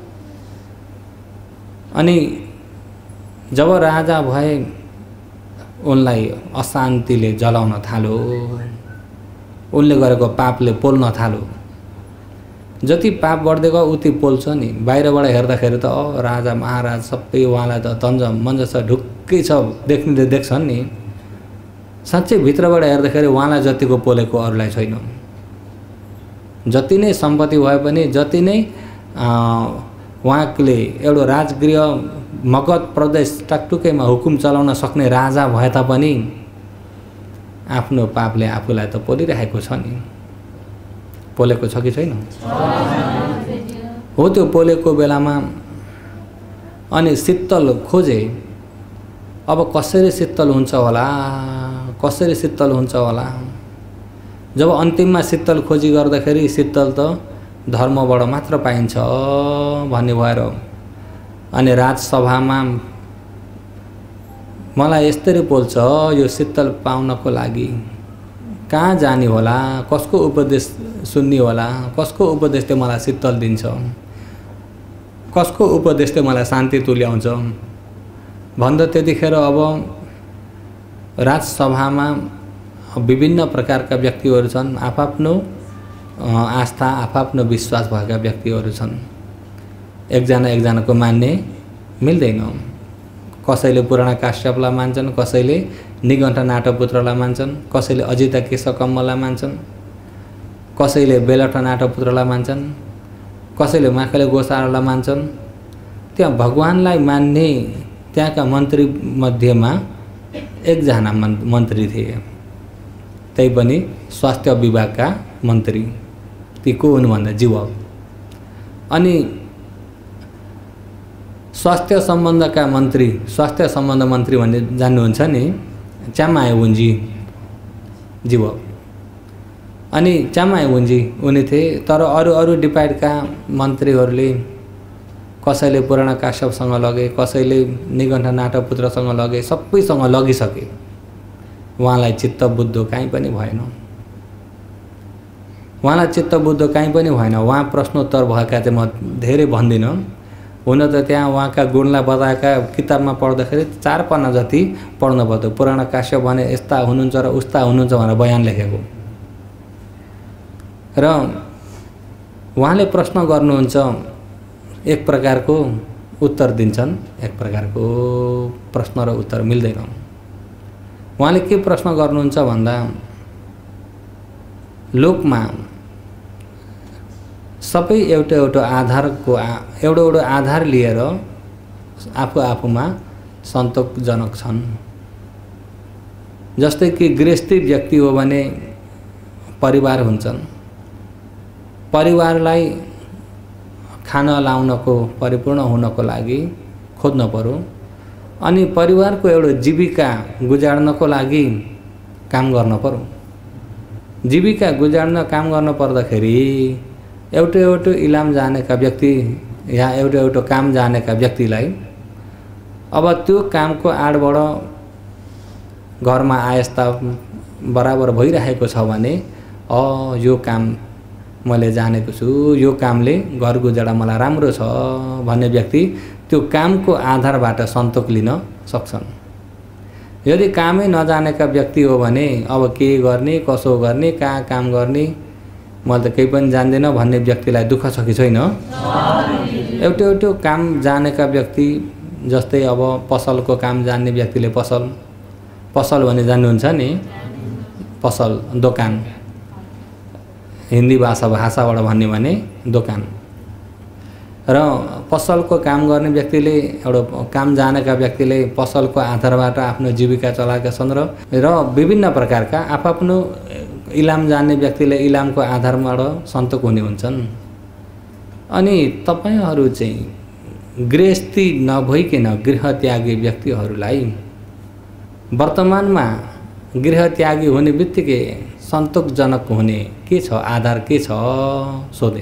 अनि जब राजा भए उनलाई अशान्तिले जलाउन थाल्यो, उनले गरेको पापले पोल्न थाल्यो। जति पाप बढ्दै गयो उति पोल्छ नि। बाहिरबाट हेर्दाखेरि त अ राजा महाराज सबै उहाँलाई त तन्ज मन्ज छ, ढुक्कै छ, देख्नेले देख्छन् नि। साँच्चै भित्रबाट हेर्दाखेरि उहाँलाई जतिको पोलेको अरूलाई छैन। जति नै सम्पत्ति भए पनि, जति नै उहाँले एउटा राजगृह मगध प्रदेश टाकटुकैमा हुकुम चलाउन सक्ने राजा भए तापनि आफ्नो पापले आफूलाई त पोलिरहेको छ नि। पोलेको छ कि छैन? हो। त्यो पोलेको बेलामा अनि शीतल खोजे। अब कसरी शीतल हुन्छ होला, कसरी शीतल हुन्छ होला। जब अन्तिममा शीतल खोजी गर्दाखेरि शीतल त धर्मबाट मात्र पाइन्छ भन्ने भएर अनि राजसभामा मलाई यस्तरी बोल्छ यो शीतल पाउनको लागि कहाँ जाने होला, कसको उपदेश सुन्ने होला, कसको उपदेशले मलाई शीतल दिन्छ, कसको उपदेशले मलाई शान्ति तुल्याउँछ भन्दा त्यतिखेर अब राजसभामा विभिन्न प्रकारका व्यक्तिहरू छन्, आफआफ्नो आस्था आफआफ्नो विश्वास भएका व्यक्तिहरू छन्। एकजना एकजनाको मान्ने मिल्दैन। कसैले पुराण काश्यपलाई मान्छन्, कसैले निगण्ठ नाटपुत्रलाई मान्छन्, कसैले अजिता केशकम्मलाई मान्छन्, कसैले बेलठ नाटपुत्रलाई मान्छन्, कसैले माखले गोसारलाई मान्छन्। त्यहाँ भगवानलाई मान्ने त्यहाँका मन्त्री मध्येमा एकजना मन्त्री थिए, त्यही पनि स्वास्थ्य विभागका मन्त्री। ती को हुन् भन्दा जीवक। अनि स्वास्थ्य सम्बन्धका मन्त्री, स्वास्थ्य सम्बन्ध मन्त्री भन्ने जान्नुहुन्छ नि, च्यामायावुन्जी जीवक। अनि च्यामायावुन्जी उनी थिए। तर अरू अरू डिपार्टका मन्त्रीहरूले कसैले पुराण काश्यपसँग लगे, कसैले निगण्ठ नाटपुत्रसँग लगे, सबैसँग लगिसके। उहाँलाई चित्त बुद्धो कहीँ पनि भएन। उहाँलाई चित्त बुद्धो कहीँ पनि भएन। उहाँ प्रश्नोत्तर भएका चाहिँ म धेरै भन्दिनँ। हुन त त्यहाँ उहाँका गुणलाई बताएका किताबमा पढ्दाखेरि चार पन्ना जति पढ्नु पर्यो। पुराण काश्यप भने यस्ता हुनुहुन्छ र उस्ता हुनुहुन्छ भनेर बयान लेखेको। र उहाँले प्रश्न गर्नुहुन्छ, एक प्रकारको उत्तर दिन्छन्, एक प्रकारको प्रश्न र उत्तर मिल्दैन। उहाँले के प्रश्न गर्नुहुन्छ भन्दा लोकमा सबै एउटा एउटा आधारको एउटा एउटा आधार लिएर आफू आफूमा सन्तोषजनक छन्। जस्तै कि गृहस्थी व्यक्ति हो भने परिवार हुन्छन्। परिवारलाई खाना लाउनको परिपूर्ण हुनको लागि खोज्न पर्यो। अनि परिवारको एउटा जीविका गुजार्नको लागि काम गर्न पर्यो। जीविका गुजार्न काम गर्न पर्दाखेरि एउटा एउटा इलाम जानेका व्यक्ति या एउटा एउटा काम जानेका व्यक्तिलाई अब त्यो कामको आडबाट घरमा आयस्ता बराबर भइरहेको छ भने अ यो काम मैले जानेको छु, यो कामले घर गुजारा मलाई राम्रो छ भन्ने व्यक्ति त्यो कामको आधारबाट सन्तोष लिन सक्छन्। यदि कामै नजानेका व्यक्ति हो भने अब के गर्ने, कसो गर्ने, कहाँ काम गर्ने, मैले त केही पनि जान्दिनँ भन्ने व्यक्तिलाई दुःख छ कि छैन? एउटा एउटा काम जानेका व्यक्ति, जस्तै अब पसलको काम जान्ने व्यक्तिले पसल पसल भने जान्नुहुन्छ नि, पसल दोकान, हिन्दी भाषा भाषाबाट भन्ने भने दोकान। र पसलको काम गर्ने व्यक्तिले, एउटा काम जानेका व्यक्तिले पसलको आधारबाट आफ्नो जीविका चलाएका छन्। र र विभिन्न प्रकारका आफआफ्नो इलाम जान्ने व्यक्तिले इलामको आधारबाट सन्तोष हुने हुन्छन्। अनि तपाईहरू चाहिँ गृहस्थी नभइकन गृहत्यागी व्यक्तिहरूलाई वर्तमानमा गृहत्यागी हुने बित्तिकै सन्तोषजनक हुने के छ, आधार के छ सोधे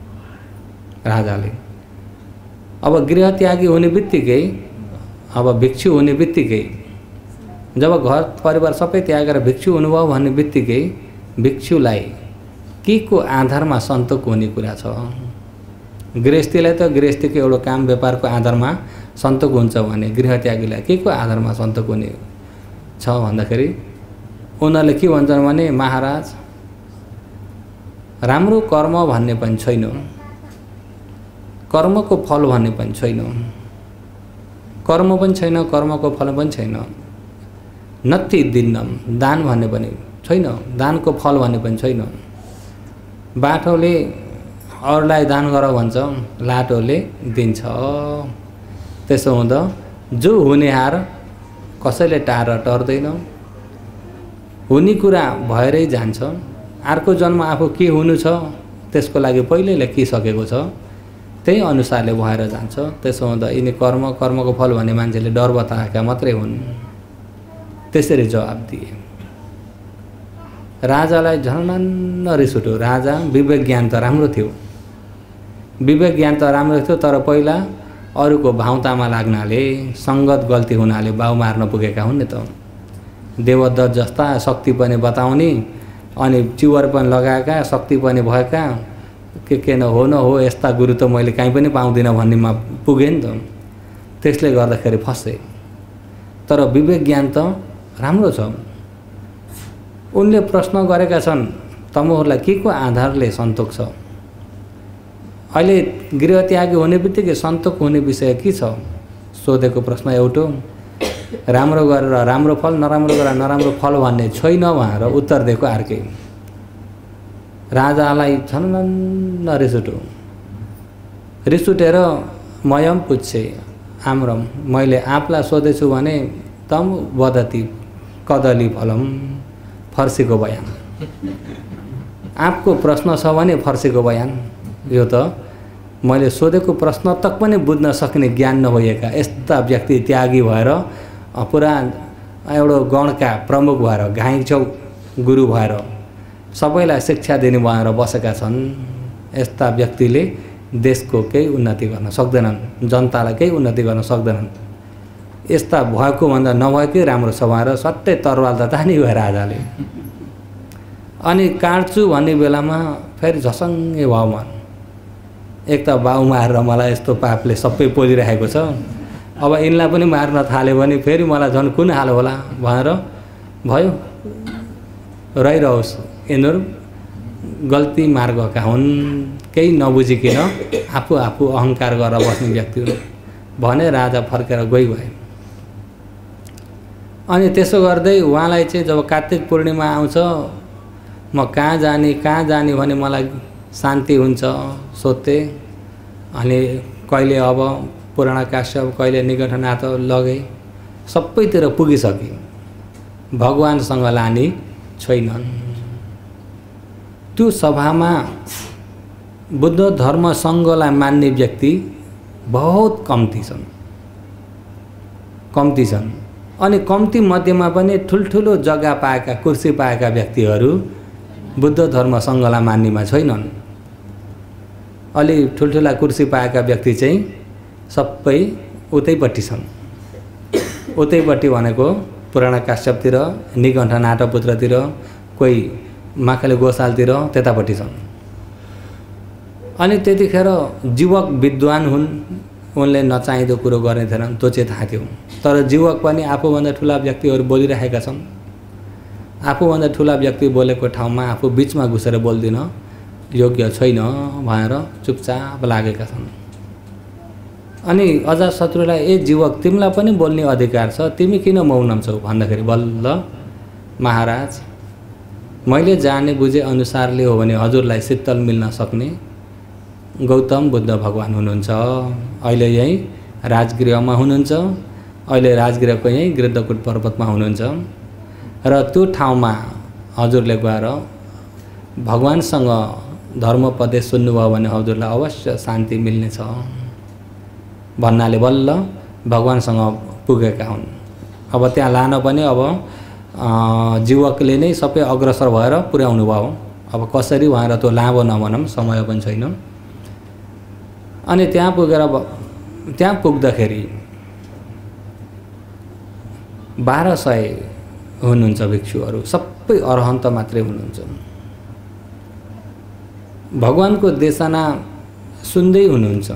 राजाले। अब गृहत्यागी हुने बित्तिकै, अब भिक्षु हुने बित्तिकै, जब घर परिवार सबै त्यागेर भिक्षु हुनुभयो भन्ने बित्तिकै भिक्षुलाई के को आधारमा सन्तोष हुने कुरा छ? गृहस्थीलाई त गृहस्थीको एउटा काम व्यापारको आधारमा सन्तोष हुन्छ भने गृहत्यागीलाई के को आधारमा सन्तोष हुने छ भन्दाखेरि उनीहरूले के भन्छन् भने महाराज राम्रो कर्म भन्ने पनि छैन, कर्मको फल भन्ने पनि छैन, कर्म पनि छैन, कर्मको फल पनि छैन, नत्ति दिन्नम दान भन्ने पनि छैन, दानको फल भन्ने पनि छैन। बाठोले अरूलाई दान गर भन्छ, लाटोले दिन्छ। त्यसो हुँदा जो हुने हार कसैले टार टर्दैन, हुने कुरा भएरै जान्छ। अर्को जन्म आफू के हुनु छ त्यसको लागि पहिले लेखिसकेको छ, त्यही अनुसारले भएर जान्छ। त्यसो हुँदा यिनी कर्म कर्मको फल भन्ने मान्छेले डर बताएका मात्रै हुन्। त्यसरी जवाब दिए। राजालाई झन् रिस उठ्यो। राजा विवेक ज्ञान त राम्रो थियो, विवेक ज्ञान त राम्रो थियो, तर पहिला अरूको भाउतामा लाग्नाले, सङ्गत गल्ती हुनाले बाउ मार्न पुगेका हुन् नि त। देवदत्त जस्ता शक्ति पनि बताउने अनि चिवर पनि लगाएका, शक्ति पनि भएका, के के न हो न हो यस्ता गुरु त मैले कहीँ पनि पाउँदिनँ भन्नेमा पुगेँ नि त। त्यसले गर्दाखेरि फसे। तर विवेक ज्ञान त राम्रो छ। उनले प्रश्न गरेका छन्, तमोहरूलाई के को आधारले सन्तोक छ? अहिले गृहत्यागी हुने बित्तिकै सन्तोक हुने विषय के छ? सोधेको प्रश्न एउटो। राम्रो गरेर राम्रो फल, नराम्रो गरेर नराम्रो फल भन्ने छैन भनेर उत्तर दिएको अर्कै। राजालाई छन्न रिस उठ्यो। रिस उठेर मयम पुच्छे आम्रम, मैले आँपलाई सोधेछु भने तम वदति कदली फलम, फर्सीको बयान। आँपको प्रश्न छ भने फर्सीको बयान। यो त मैले सोधेको प्रश्न तक पनि बुझ्न सक्ने ज्ञान नभएका यस्ता व्यक्ति त्यागी भएर पुरा एउटा गणका प्रमुख भएर घाइचौ गुरु भएर सबैलाई शिक्षा दिने भएर बसेका छन्। यस्ता व्यक्तिले देशको केही उन्नति गर्न सक्दैनन्, जनतालाई केही उन्नति गर्न सक्दैनन्। यस्ता भएको भन्दा नभएकै राम्रो छ भनेर सट्टै तरवाल त तानी भयो राजाले। अनि काट्छु भन्ने बेलामा फेरि झसङ्गै भयो मन। एक त बाउ मारेर मलाई यस्तो पापले सबै पोलिरहेको छ, अब यिनलाई पनि मार्न थाल्यो भने फेरि मलाई झन् कुन हाल होला भनेर भयो। रहिरहोस्, यिनीहरू गल्ती मार्गका हुन्, केही नबुझिकन आफू आफू अहङ्कार गरेर बस्ने व्यक्ति हुन् भने राजा फर्केर गइ भए। अनि त्यसो गर्दै उहाँलाई चाहिँ जब कार्तिक पूर्णिमा आउँछ, म कहाँ जाने कहाँ जाने भने मलाई शान्ति हुन्छ सोध्थे। अनि कहिले अब पुराण काश्यप, कहिले निकटनाथ लगे, सबैतिर पुगिसके, भगवानसँग लाने छैनन्। त्यो सभामा बुद्ध धर्म सङ्घलाई मान्ने व्यक्ति बहुत कम्ती छन् कम्ती छन् अनि कम्ती मध्येमा पनि ठुल्ठुलो जग्गा पाएका, कुर्सी पाएका व्यक्तिहरू बुद्ध धर्म सङ्घलाई मान्नेमा छैनन्। अलि ठुल्ठुला कुर्सी पाएका व्यक्ति चाहिँ सबै उतैपट्टि छन्। उतैपट्टि भनेको पुराण काश्यपतिर, निकण्ठ नाटपुत्रतिर, कोही माखले गोसालतिर, त्यतापट्टि छन्। अनि त्यतिखेर जीवक विद्वान हुन्, उनले नचाहिँदो कुरो गर्ने थिएनन्, त्यो चाहिँ थाहा थियो। तर जीवक पनि आफूभन्दा ठुला व्यक्तिहरू बोलिरहेका छन्। आफूभन्दा ठुला व्यक्ति बोलेको ठाउँमा आफू बिचमा घुसेर बोल्दिन योग्य छैन भनेर चुपचाप लागेका छन्। अनि अजातशत्रुलाई, ए जीवक, तिमीलाई पनि बोल्ने अधिकार छ, तिमी किन मौनम छौ भन्दाखेरि बल्ल महाराज, मैले जाने बुझे अनुसारले हो भने हजुरलाई शीतल मिल्न सक्ने गौतम बुद्ध भगवान हुनुहुन्छ। अहिले यही राजगृहमा हुनुहुन्छ, अहिले राजगृहको यही गृद्धकुट पर्वतमा हुनुहुन्छ र त्यो ठाउँमा हजुरले गएर भगवानसँग धर्मोपदेश सुन्नुभयो भने हजुरलाई अवश्य शान्ति मिल्नेछ भन्नाले बल्ल भगवानसँग पुगेका हुन्। अब त्यहाँ लान पनि अब जीवकले नै सबै अग्रसर भएर पुर्याउनु भयो। अब कसरी भनेर त्यो लामो नभनौँ, समय पनि छैन। अनि त्यहाँ पुगेर त्यहाँ पुग्दाखेरि बाह्र सय हुनुहुन्छ भिक्षुहरू, सबै अरहन्त मात्रै हुनुहुन्छ। भगवानको देशना सुन्दै हुनुहुन्छ।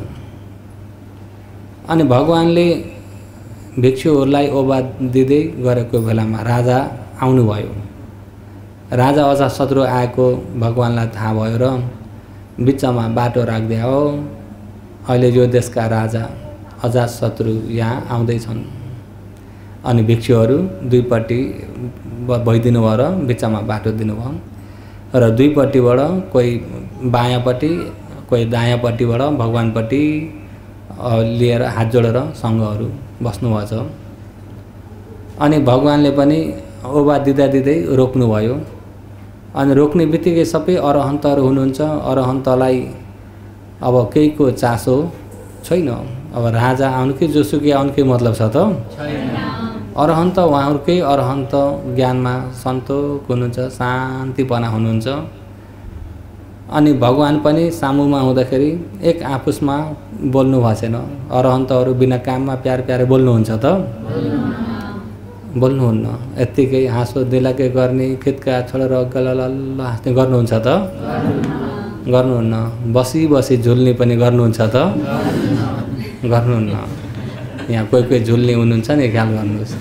अनि भगवानले भिक्षुहरूलाई ओबा दिँदै गरेको बेलामा राजा आउनुभयो। राजा अजातशत्रु आएको भगवानलाई थाहा भयो र बिचमा बाटो राख्दै हो, अहिले यो देशका राजा अजातशत्रु यहाँ आउँदैछन्। अनि भिक्षुहरू दुईपट्टि भइदिनु भयो र बिचमा बाटो दिनुभयो र दुईपट्टिबाट कोही बायाँपट्टि कोही दायाँपट्टिबाट भगवानपट्टि लिएर हात जोडेर सङ्घहरू बस्नुभएको छ। अनि भगवानले पनि ओबा दिँदा दिँदै रोक्नुभयो। अनि रोक्ने बित्तिकै सबै अरहन्तहरू हुनुहुन्छ। अरहन्तलाई अब केहीको चासो छैन। अब राजा आउनुकै जोसुकै आउनुकै मतलब छ त अरहन्त उहाँहरूकै अरहन्त ज्ञानमा सन्तोक हुनुहुन्छ, शान्तिपना हुनुहुन्छ। अनि भगवान पनि सामुमा हुँदाखेरि एक आपसमा बोल्नु भएको छैन। अरहन्तहरू बिना काममा प्यार प्यारे बोल्नुहुन्छ त? बोल्नुहुन्न। यत्तिकै हाँसो दिलाके गर्ने खितका छोडेर गललल्ल हाँस्ने गर्नुहुन्छ त? गर्नुहुन्न। बसी बसी झुल्ने पनि गर्नुहुन्छ त? गर्नुहुन्न। यहाँ कोही कोही झुल्ने हुनुहुन्छ नि, ख्याल गर्नुहोस्।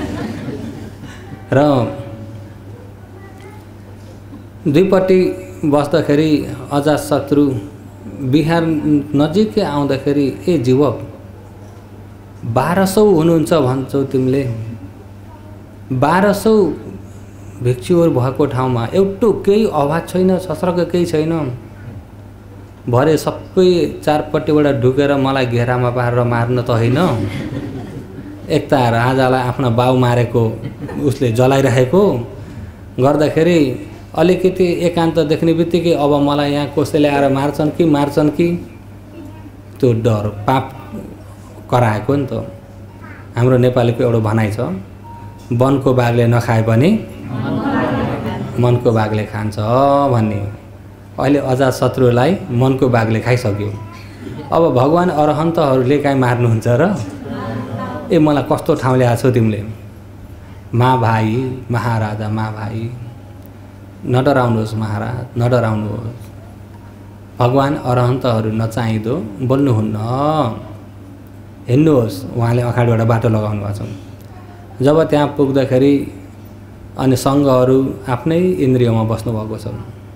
र दुईपट्टि बस्दाखेरि अजातशत्रु बिहार नजिकै आउँदाखेरि ए जीवक बाह्र सौ हुनुहुन्छ भन्छौ तिमीले, बाह्र सौ भिक्षुहरू भएको ठाउँमा एउटो केही अभाव छैन, शस्त्रको केही छैन, भरे सबै चारपट्टिबाट ढुकेर मलाई घेरामा पारेर मार्न त होइन? एक त राजालाई आफ्ना बाउ मारेको उसले जलाइरहेको गर्दाखेरि अलिकति एकान्त देख्ने बित्तिकै अब मलाई यहाँ कसैले आएर मार्छन् कि मार्छन् कि त्यो डर पाप कराएको नि त। हाम्रो नेपालीको एउटा भनाइ छ, वनको बाघले नखाए पनि मनको बाघले खान्छ भन्ने। अहिले अजातशत्रुलाई मनको बाघले खाइसक्यो। अब भगवान अरहन्तहरूले काहीँ मार्नुहुन्छ र? ए मलाई कस्तो ठाउँ ल्याएको छौ तिमीले? मा भाइ महाराजा, मा भाइ नडराउनुहोस् महाराज, नडराउनुहोस्। भगवान अरहन्तहरू नचाहिँदो बोल्नुहुन्न। हिँड्नुहोस्, उहाँले अगाडिबाट बाटो लगाउनु भएको छ। जब त्यहाँ पुग्दाखेरि अनि सङ्घहरू आफ्नै इन्द्रियमा बस्नुभएको छ।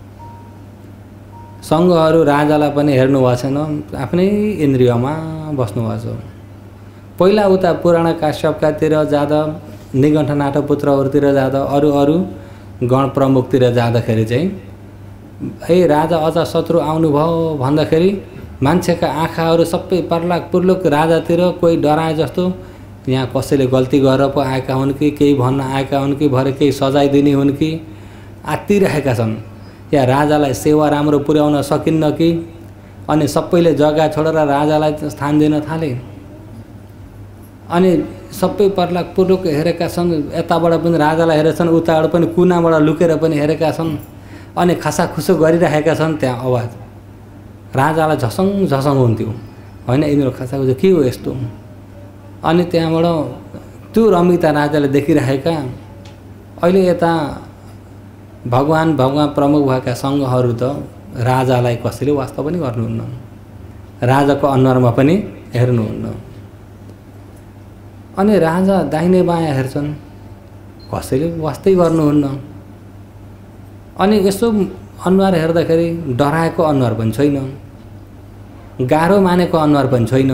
सङ्घहरू राजालाई पनि हेर्नु भएको छैन, आफ्नै इन्द्रियमा बस्नुभएको छ। पहिला उता पुराण काश्यपकातिर जाँदा, निगण्ठनाथ पुत्रहरूतिर जाँदा, अरू अरू गण प्रमुखतिर जाँदाखेरि चाहिँ ए राजा अजातशत्रु आउनुभयो भन्दाखेरि मान्छेका आँखाहरू सबै पर्लाक पुर्लुक राजातिर, कोही डराए जस्तो। यहाँ कसैले गल्ती गरेर पो आएका हुन् कि केही भन्न आएका हुन् कि भरे केही सजाय दिने हुन् कि आत्तिरहेका छन्। या राजालाई सेवा राम्रो पुर्याउन सकिन्न कि? अनि सबैले जग्गा छोडेर राजालाई स्थान दिन थाले। अनि सबै पर्लाक पुर्लुक हेरेका छन्, यताबाट पनि राजालाई हेरेछन्, उताबाट पनि कुनाबाट लुकेर पनि हेरेका छन्। अनि खसाखुसो गरिरहेका छन्। त्यहाँ आवाज राजालाई झसङ झसङ हुन्थ्यो, होइन यिनीहरू खसाखुसो के हो यस्तो? अनि त्यहाँबाट त्यो रमिता राजाले देखिरहेका। अहिले यता भगवान भगवान प्रमुख भएका सङ्घहरू त राजालाई कसैले वास्ता पनि गर्नुहुन्न, राजाको अनुहारमा पनि हेर्नुहुन्न। अनि राजा दाहिने बायाँ हेर्छन्, कसैले वास्तै गर्नुहुन्न। अनि यसो अनुहार हेर्दाखेरि डराएको अनुहार पनि छैन, गाह्रो मानेको अनुहार पनि छैन।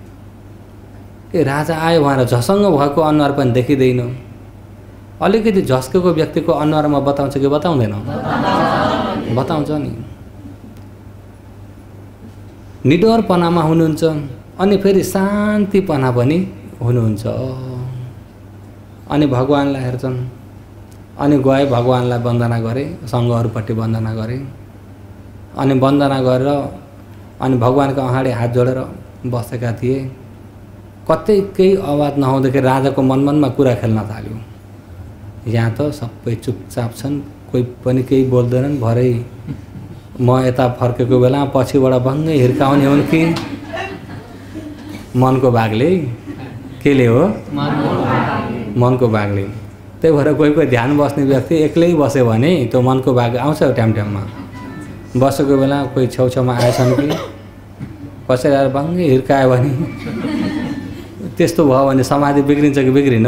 ए राजा आयो भनेर झसङ्ग भएको अनुहार पनि देखिँदैन। अलिकति झस्केको व्यक्तिको अनुहारमा बताउँछ कि बताउँदैन? बताउँछ नि। निडरपनामा हुनुहुन्छ, अनि फेरि शान्तिपना पनि हुनुहुन्छ। अनि भगवानलाई हेर्छन्। अनि गए भगवानलाई वन्दना गरे, सङ्घहरूपट्टि वन्दना गरे। अनि वन्दना गरेर अनि भगवानको अगाडि हात जोडेर बसेका थिए। कतै केही आवाज नहुँदाखेरि राजाको मनमनमा कुरा खेल्न थाल्यो। यहाँ त सबै चुपचाप छन्, कोही पनि केही बोल्दैनन्। भरै म यता फर्केको बेला पछिबाट भङ्गै हिर्काउने हुन् कि मनको बाघले? केले हो? मनको बाघले। त्यही भएर कोही कोही ध्यान बस्ने व्यक्ति एक्लै बस्यो भने त्यो मनको बाघ आउँछ टाइम टाइममा। बसेको बेला कोही छेउछाउमा आएछन् कि कसैले आएर भङ्गै हिर्कायो भने त्यस्तो भयो भने समाधि बिग्रिन्छ कि बिग्रिन?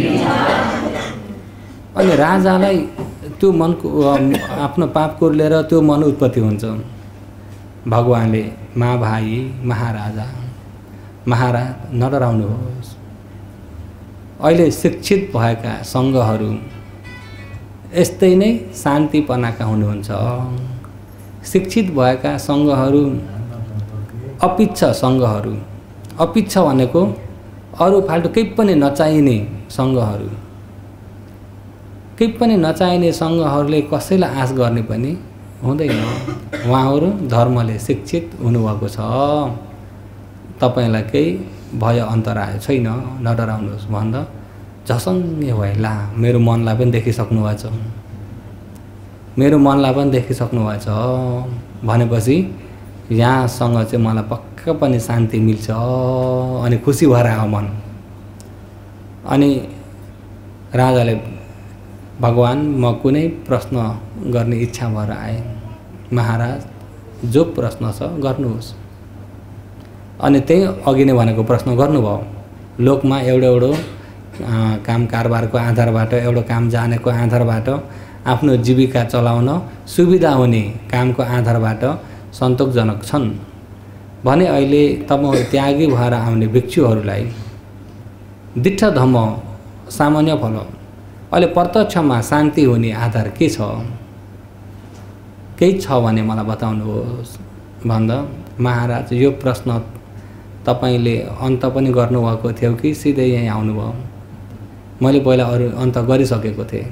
अनि राजालाई त्यो मनको आफ्नो पाप कुर्लेर त्यो मन उत्पत्ति हुन्छ। भगवानले मा भाइ महाराजा, महाराज नडराउनुहोस्। अहिले शिक्षित भएका सङ्घहरू यस्तै नै शान्तिपनाका हुनुहुन्छ। शिक्षित भएका सङ्घहरू अपिच्छ सङ्घहरू, अपिच्छ भनेको अरू फाल्टु केही पनि नचाहिने सङ्घहरू, केही पनि नचाहिने सङ्घहरूले कसैलाई आश गर्ने पनि हुँदैन। उहाँहरू धर्मले शिक्षित हुनुभएको छ। तपाईलाई केही भय अन्तराय छैन, नडराउनुहोस् भन्दा झसङ्गे भयो। ला मेरो मनलाई पनि देखिसक्नु भएको छ। मेरो मनलाई पनि देखिसक्नु भएछ भनेपछि यहाँसँग चाहिँ मलाई पक्का पनि शान्ति मिल्छ अनि खुसी भएर आयो मन। अनि राजाले भगवान म कुनै प्रश्न गर्ने इच्छा भएर आएँ। महाराज जो प्रश्न छ गर्नुहोस्। अनि त्यही अघि नै भनेको प्रश्न गर्नुभयो। लोकमा एउटा एउटा काम कारबारको आधारबाट एउटा काम जानेको आधारबाट आफ्नो जीविका चलाउन सुविधा हुने कामको आधारबाट सन्तोषजनक छन् भने अहिले तपाईँ त्यागी भएर आउने भिक्षुहरूलाई दिट्ठ धम्म सामान्य फल अहिले प्रत्यक्षमा शान्ति हुने आधार के छ? केही छ भने मलाई बताउनुहोस् भन्दा महाराज यो प्रश्न तपाईले अन्त पनि गर्नुभएको थियो कि सिधै यहीँ आउनुभयो? मैले पहिला अरू अन्त गरिसकेको थिएँ।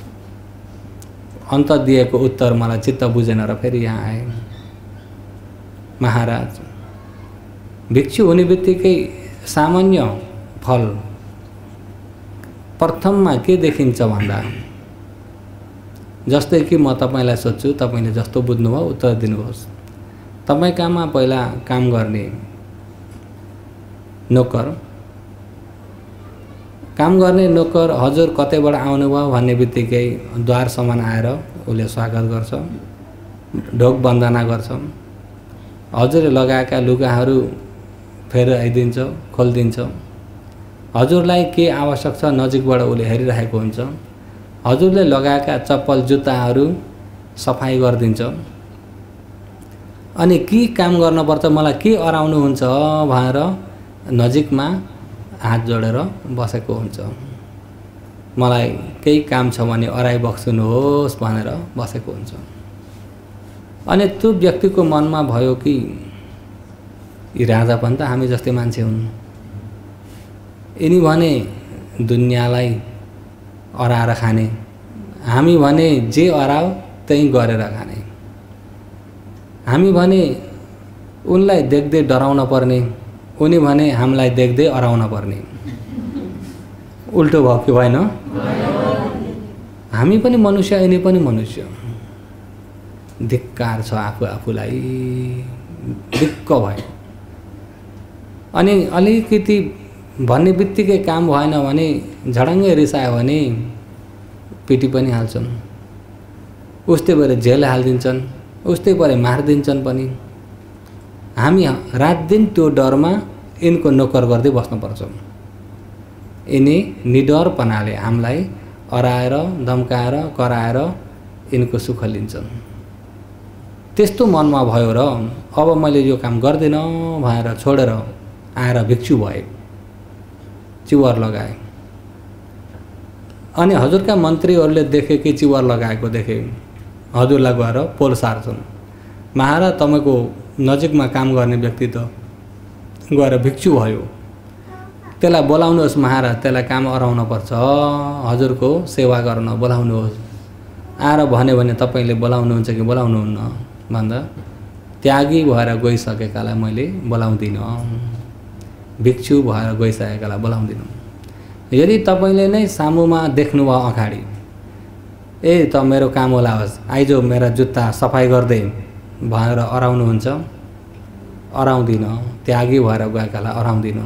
अन्त दिएको उत्तर मलाई चित्त बुझेन र फेरि यहाँ आएँ। महाराज भिक्षु हुने बित्तिकै सामान्य फल प्रथममा के देखिन्छ भन्दा जस्तै कि म तपाईलाई सोध्छु, तपाईले जस्तो बुझ्नुभयो उत्तर दिनुहोस्। तपाईकामा पहिला काम गर्ने नोकर काम गर्ने नोकर हजुर कतैबाट आउनुभयो भन्ने बित्तिकै द्वारसम्म आएर उसले स्वागत गर्छ, ढोक वन्दना गर्छ, हजुरले लगाएका लुगाहरू फेरि आइदिन्छ, खोलिदिन्छ। हजुरलाई के आवश्यक छ नजिकबाट उसले हेरिरहेको हुन्छ। हजुरले लगाएका चप्पल जुत्ताहरू सफाई गरिदिन्छ। अनि के काम गर्नुपर्छ, मलाई के अराउनुहुन्छ भनेर नजिकमा हात जोडेर बसेको हुन्छ। मलाई केही काम छ भने अराइ बक्सुनुहोस् भनेर बसेको हुन्छ। अनि त्यो व्यक्तिको मनमा भयो कि यी राजा पनि त हामी जस्तै मान्छे हुन्, यिनी भने दुनियाँलाई अराएर खाने, हामी भने जे अराओ त्यही गरेर खाने, हामी भने उनलाई देख्दै डराउन पर्ने, उनी भने हामीलाई देख्दै अराउन पर्ने। उल्टो भयो कि भएन? हामी पनि मनुष्य, यिनी पनि मनुष्य। धिक्कार छ आफू आफूलाई, दिक्क भयो। अनि अलिकति भन्ने बित्तिकै काम भएन भने झडङ्गै रिसायो भने पिटी पनि हाल्छन्, उस्तै भएर जेल हालिदिन्छन्, उस्तै भएर मारिदिन्छन् पनि। हामी रात दिन त्यो डरमा यिनको नोकर गर्दै बस्नुपर्छ। यिनी निडरपनाले हामीलाई अराएर धम्काएर कराएर यिनको सुख लिन्छन्। त्यस्तो मनमा भयो र अब मैले यो काम गर्दिनँ भनेर छोडेर आएर भिक्षु भए, चिवर लगाए। अनि हजुरका मन्त्रीहरूले देखे कि चिवर लगाएको देखे, हजुरलाई गएर पोल सार्छन्। महाराज तपाईँको नजिकमा काम गर्ने व्यक्ति त गएर भिक्षु भयो, त्यसलाई बोलाउनुहोस् महाराज, त्यसलाई काम अराउन पर्छ, हजुरको सेवा गर्न बोलाउनुहोस्। आएर भन्यो भने तपाईँले बोलाउनुहुन्छ कि बोलाउनुहुन्न भन्दा त्यागी भएर गइसकेकालाई मैले बोलाउँदिनँ, भिक्षु भएर गइसकेकालाई बोलाउँदिनँ। यदि तपाईँले नै सामुमा देख्नुभयो अगाडि, ए त मेरो काम होला होस्, आइजो मेरा जुत्ता सफाई गर्दै भनेर अराउनुहुन्छ, अराउँदिनँ, त्यागी भएर गएकालाई अराउँदिनँ।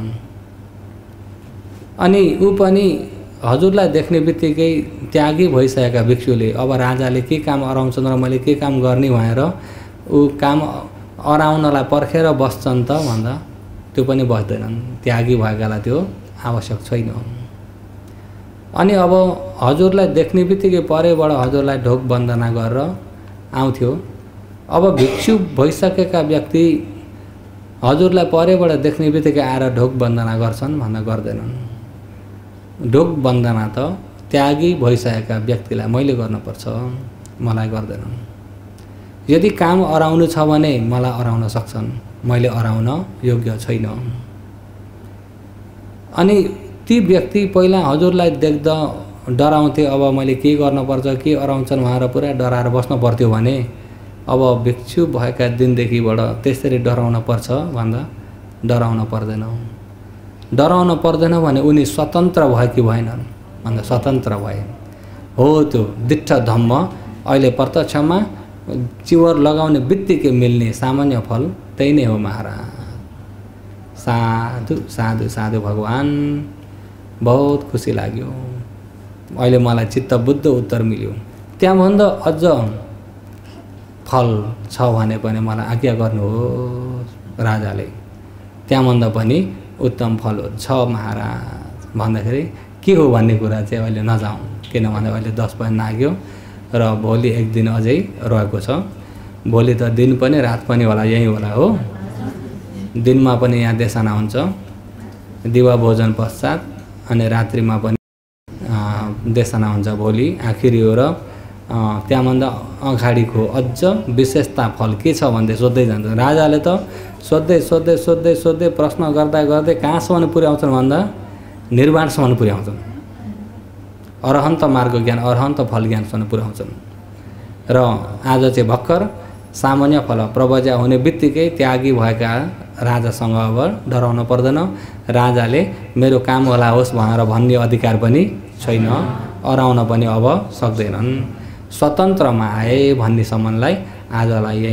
अनि ऊ पनि हजुरलाई देख्ने बित्तिकै त्यागी भइसकेका भिक्षुले अब राजाले के काम अराउँछन् र मैले के काम गर्ने भनेर ऊ काम अराउनलाई पर्खेर बस्छन् त भन्दा त्यो पनि बस्दैनन्। त्यागी भएकालाई त्यो आवश्यक छैन। अनि अब हजुरलाई देख्ने बित्तिकै परेबाट हजुरलाई ढोक वन्दना गरेर आउँथ्यो। अब भिक्षु भइसकेका व्यक्ति हजुरलाई परेबाट देख्ने बित्तिकै आएर ढोक वन्दना गर्छन् भन्दा गर्दैनन्। ढोक वन्दना त त्यागी भइसकेका व्यक्तिलाई मैले गर्नुपर्छ, मलाई गर्दैनन्। यदि काम अराउनु छ भने मलाई अराउन सक्छन्, मैले अराउन योग्य छैन। अनि ती व्यक्ति पहिला हजुरलाई देख्दा डराउँथे, अब मैले के गर्नुपर्छ, के अराउँछन् भनेर पुरा डराएर बस्नु पर्थ्यो भने अब भिक्षु भएका दिनदेखिबाट त्यसरी डराउन पर्छ भन्दा डराउन पर्दैन। डराउन पर्दैन भने उनी स्वतन्त्र भए कि भएनन् भन्दा स्वतन्त्र भए। हो त्यो दिट्ठ धम्म अहिले प्रत्यक्षमा चिवर लगाउने बित्तिकै मिल्ने सामान्य फल त्यही नै हो महाराज। साधु साधु साधु भगवान, बहुत खुसी लाग्यो। अहिले मलाई चित्त बुद्ध उत्तर मिल्यो। त्यहाँभन्दा अझ फल छ भने पनि मलाई आज्ञा गर्नुहोस् राजाले। त्यहाँभन्दा पनि उत्तम फल छ महाराज भन्दाखेरि के हो भन्ने कुरा चाहिँ अहिले नजाउँ, किनभने अहिले दस बजी नाग्यो र भोलि एक दिन अझै रहेको छ। भोलि त दिन पनि रात पनि होला, यही होला हो। दिनमा पनि यहाँ देशना हुन्छ दिवा भोजन पश्चात, अनि रात्रिमा पनि देशना हुन्छ भोलि आखिरी हो। र त्यहाँभन्दा अगाडिको अझ विशेषता फल के छ भन्दै सोध्दै जान्छ। राजाले त सोध्दै सोध्दै सोध्दै सोध्दै प्रश्न गर्दा गर्दै कहाँसम्म पुर्याउँछन् भन्दा निर्वाणसम्म पुर्याउँछन्। अरहन्त मार्ग ज्ञान, अरहन्त फल ज्ञानसम्म पुर्याउँछन्। र आज चाहिँ भर्खर सामान्य फल प्रवजा हुने बित्तिकै त्यागी भएका राजासँग अब डराउनु पर्दैन। राजाले मेरो काम होला होस् भनेर भन्ने अधिकार पनि छैन, अराउन पनि अब सक्दैनन्। स्वतन्त्रमा आए भन्ने सम्मलाई आजलाई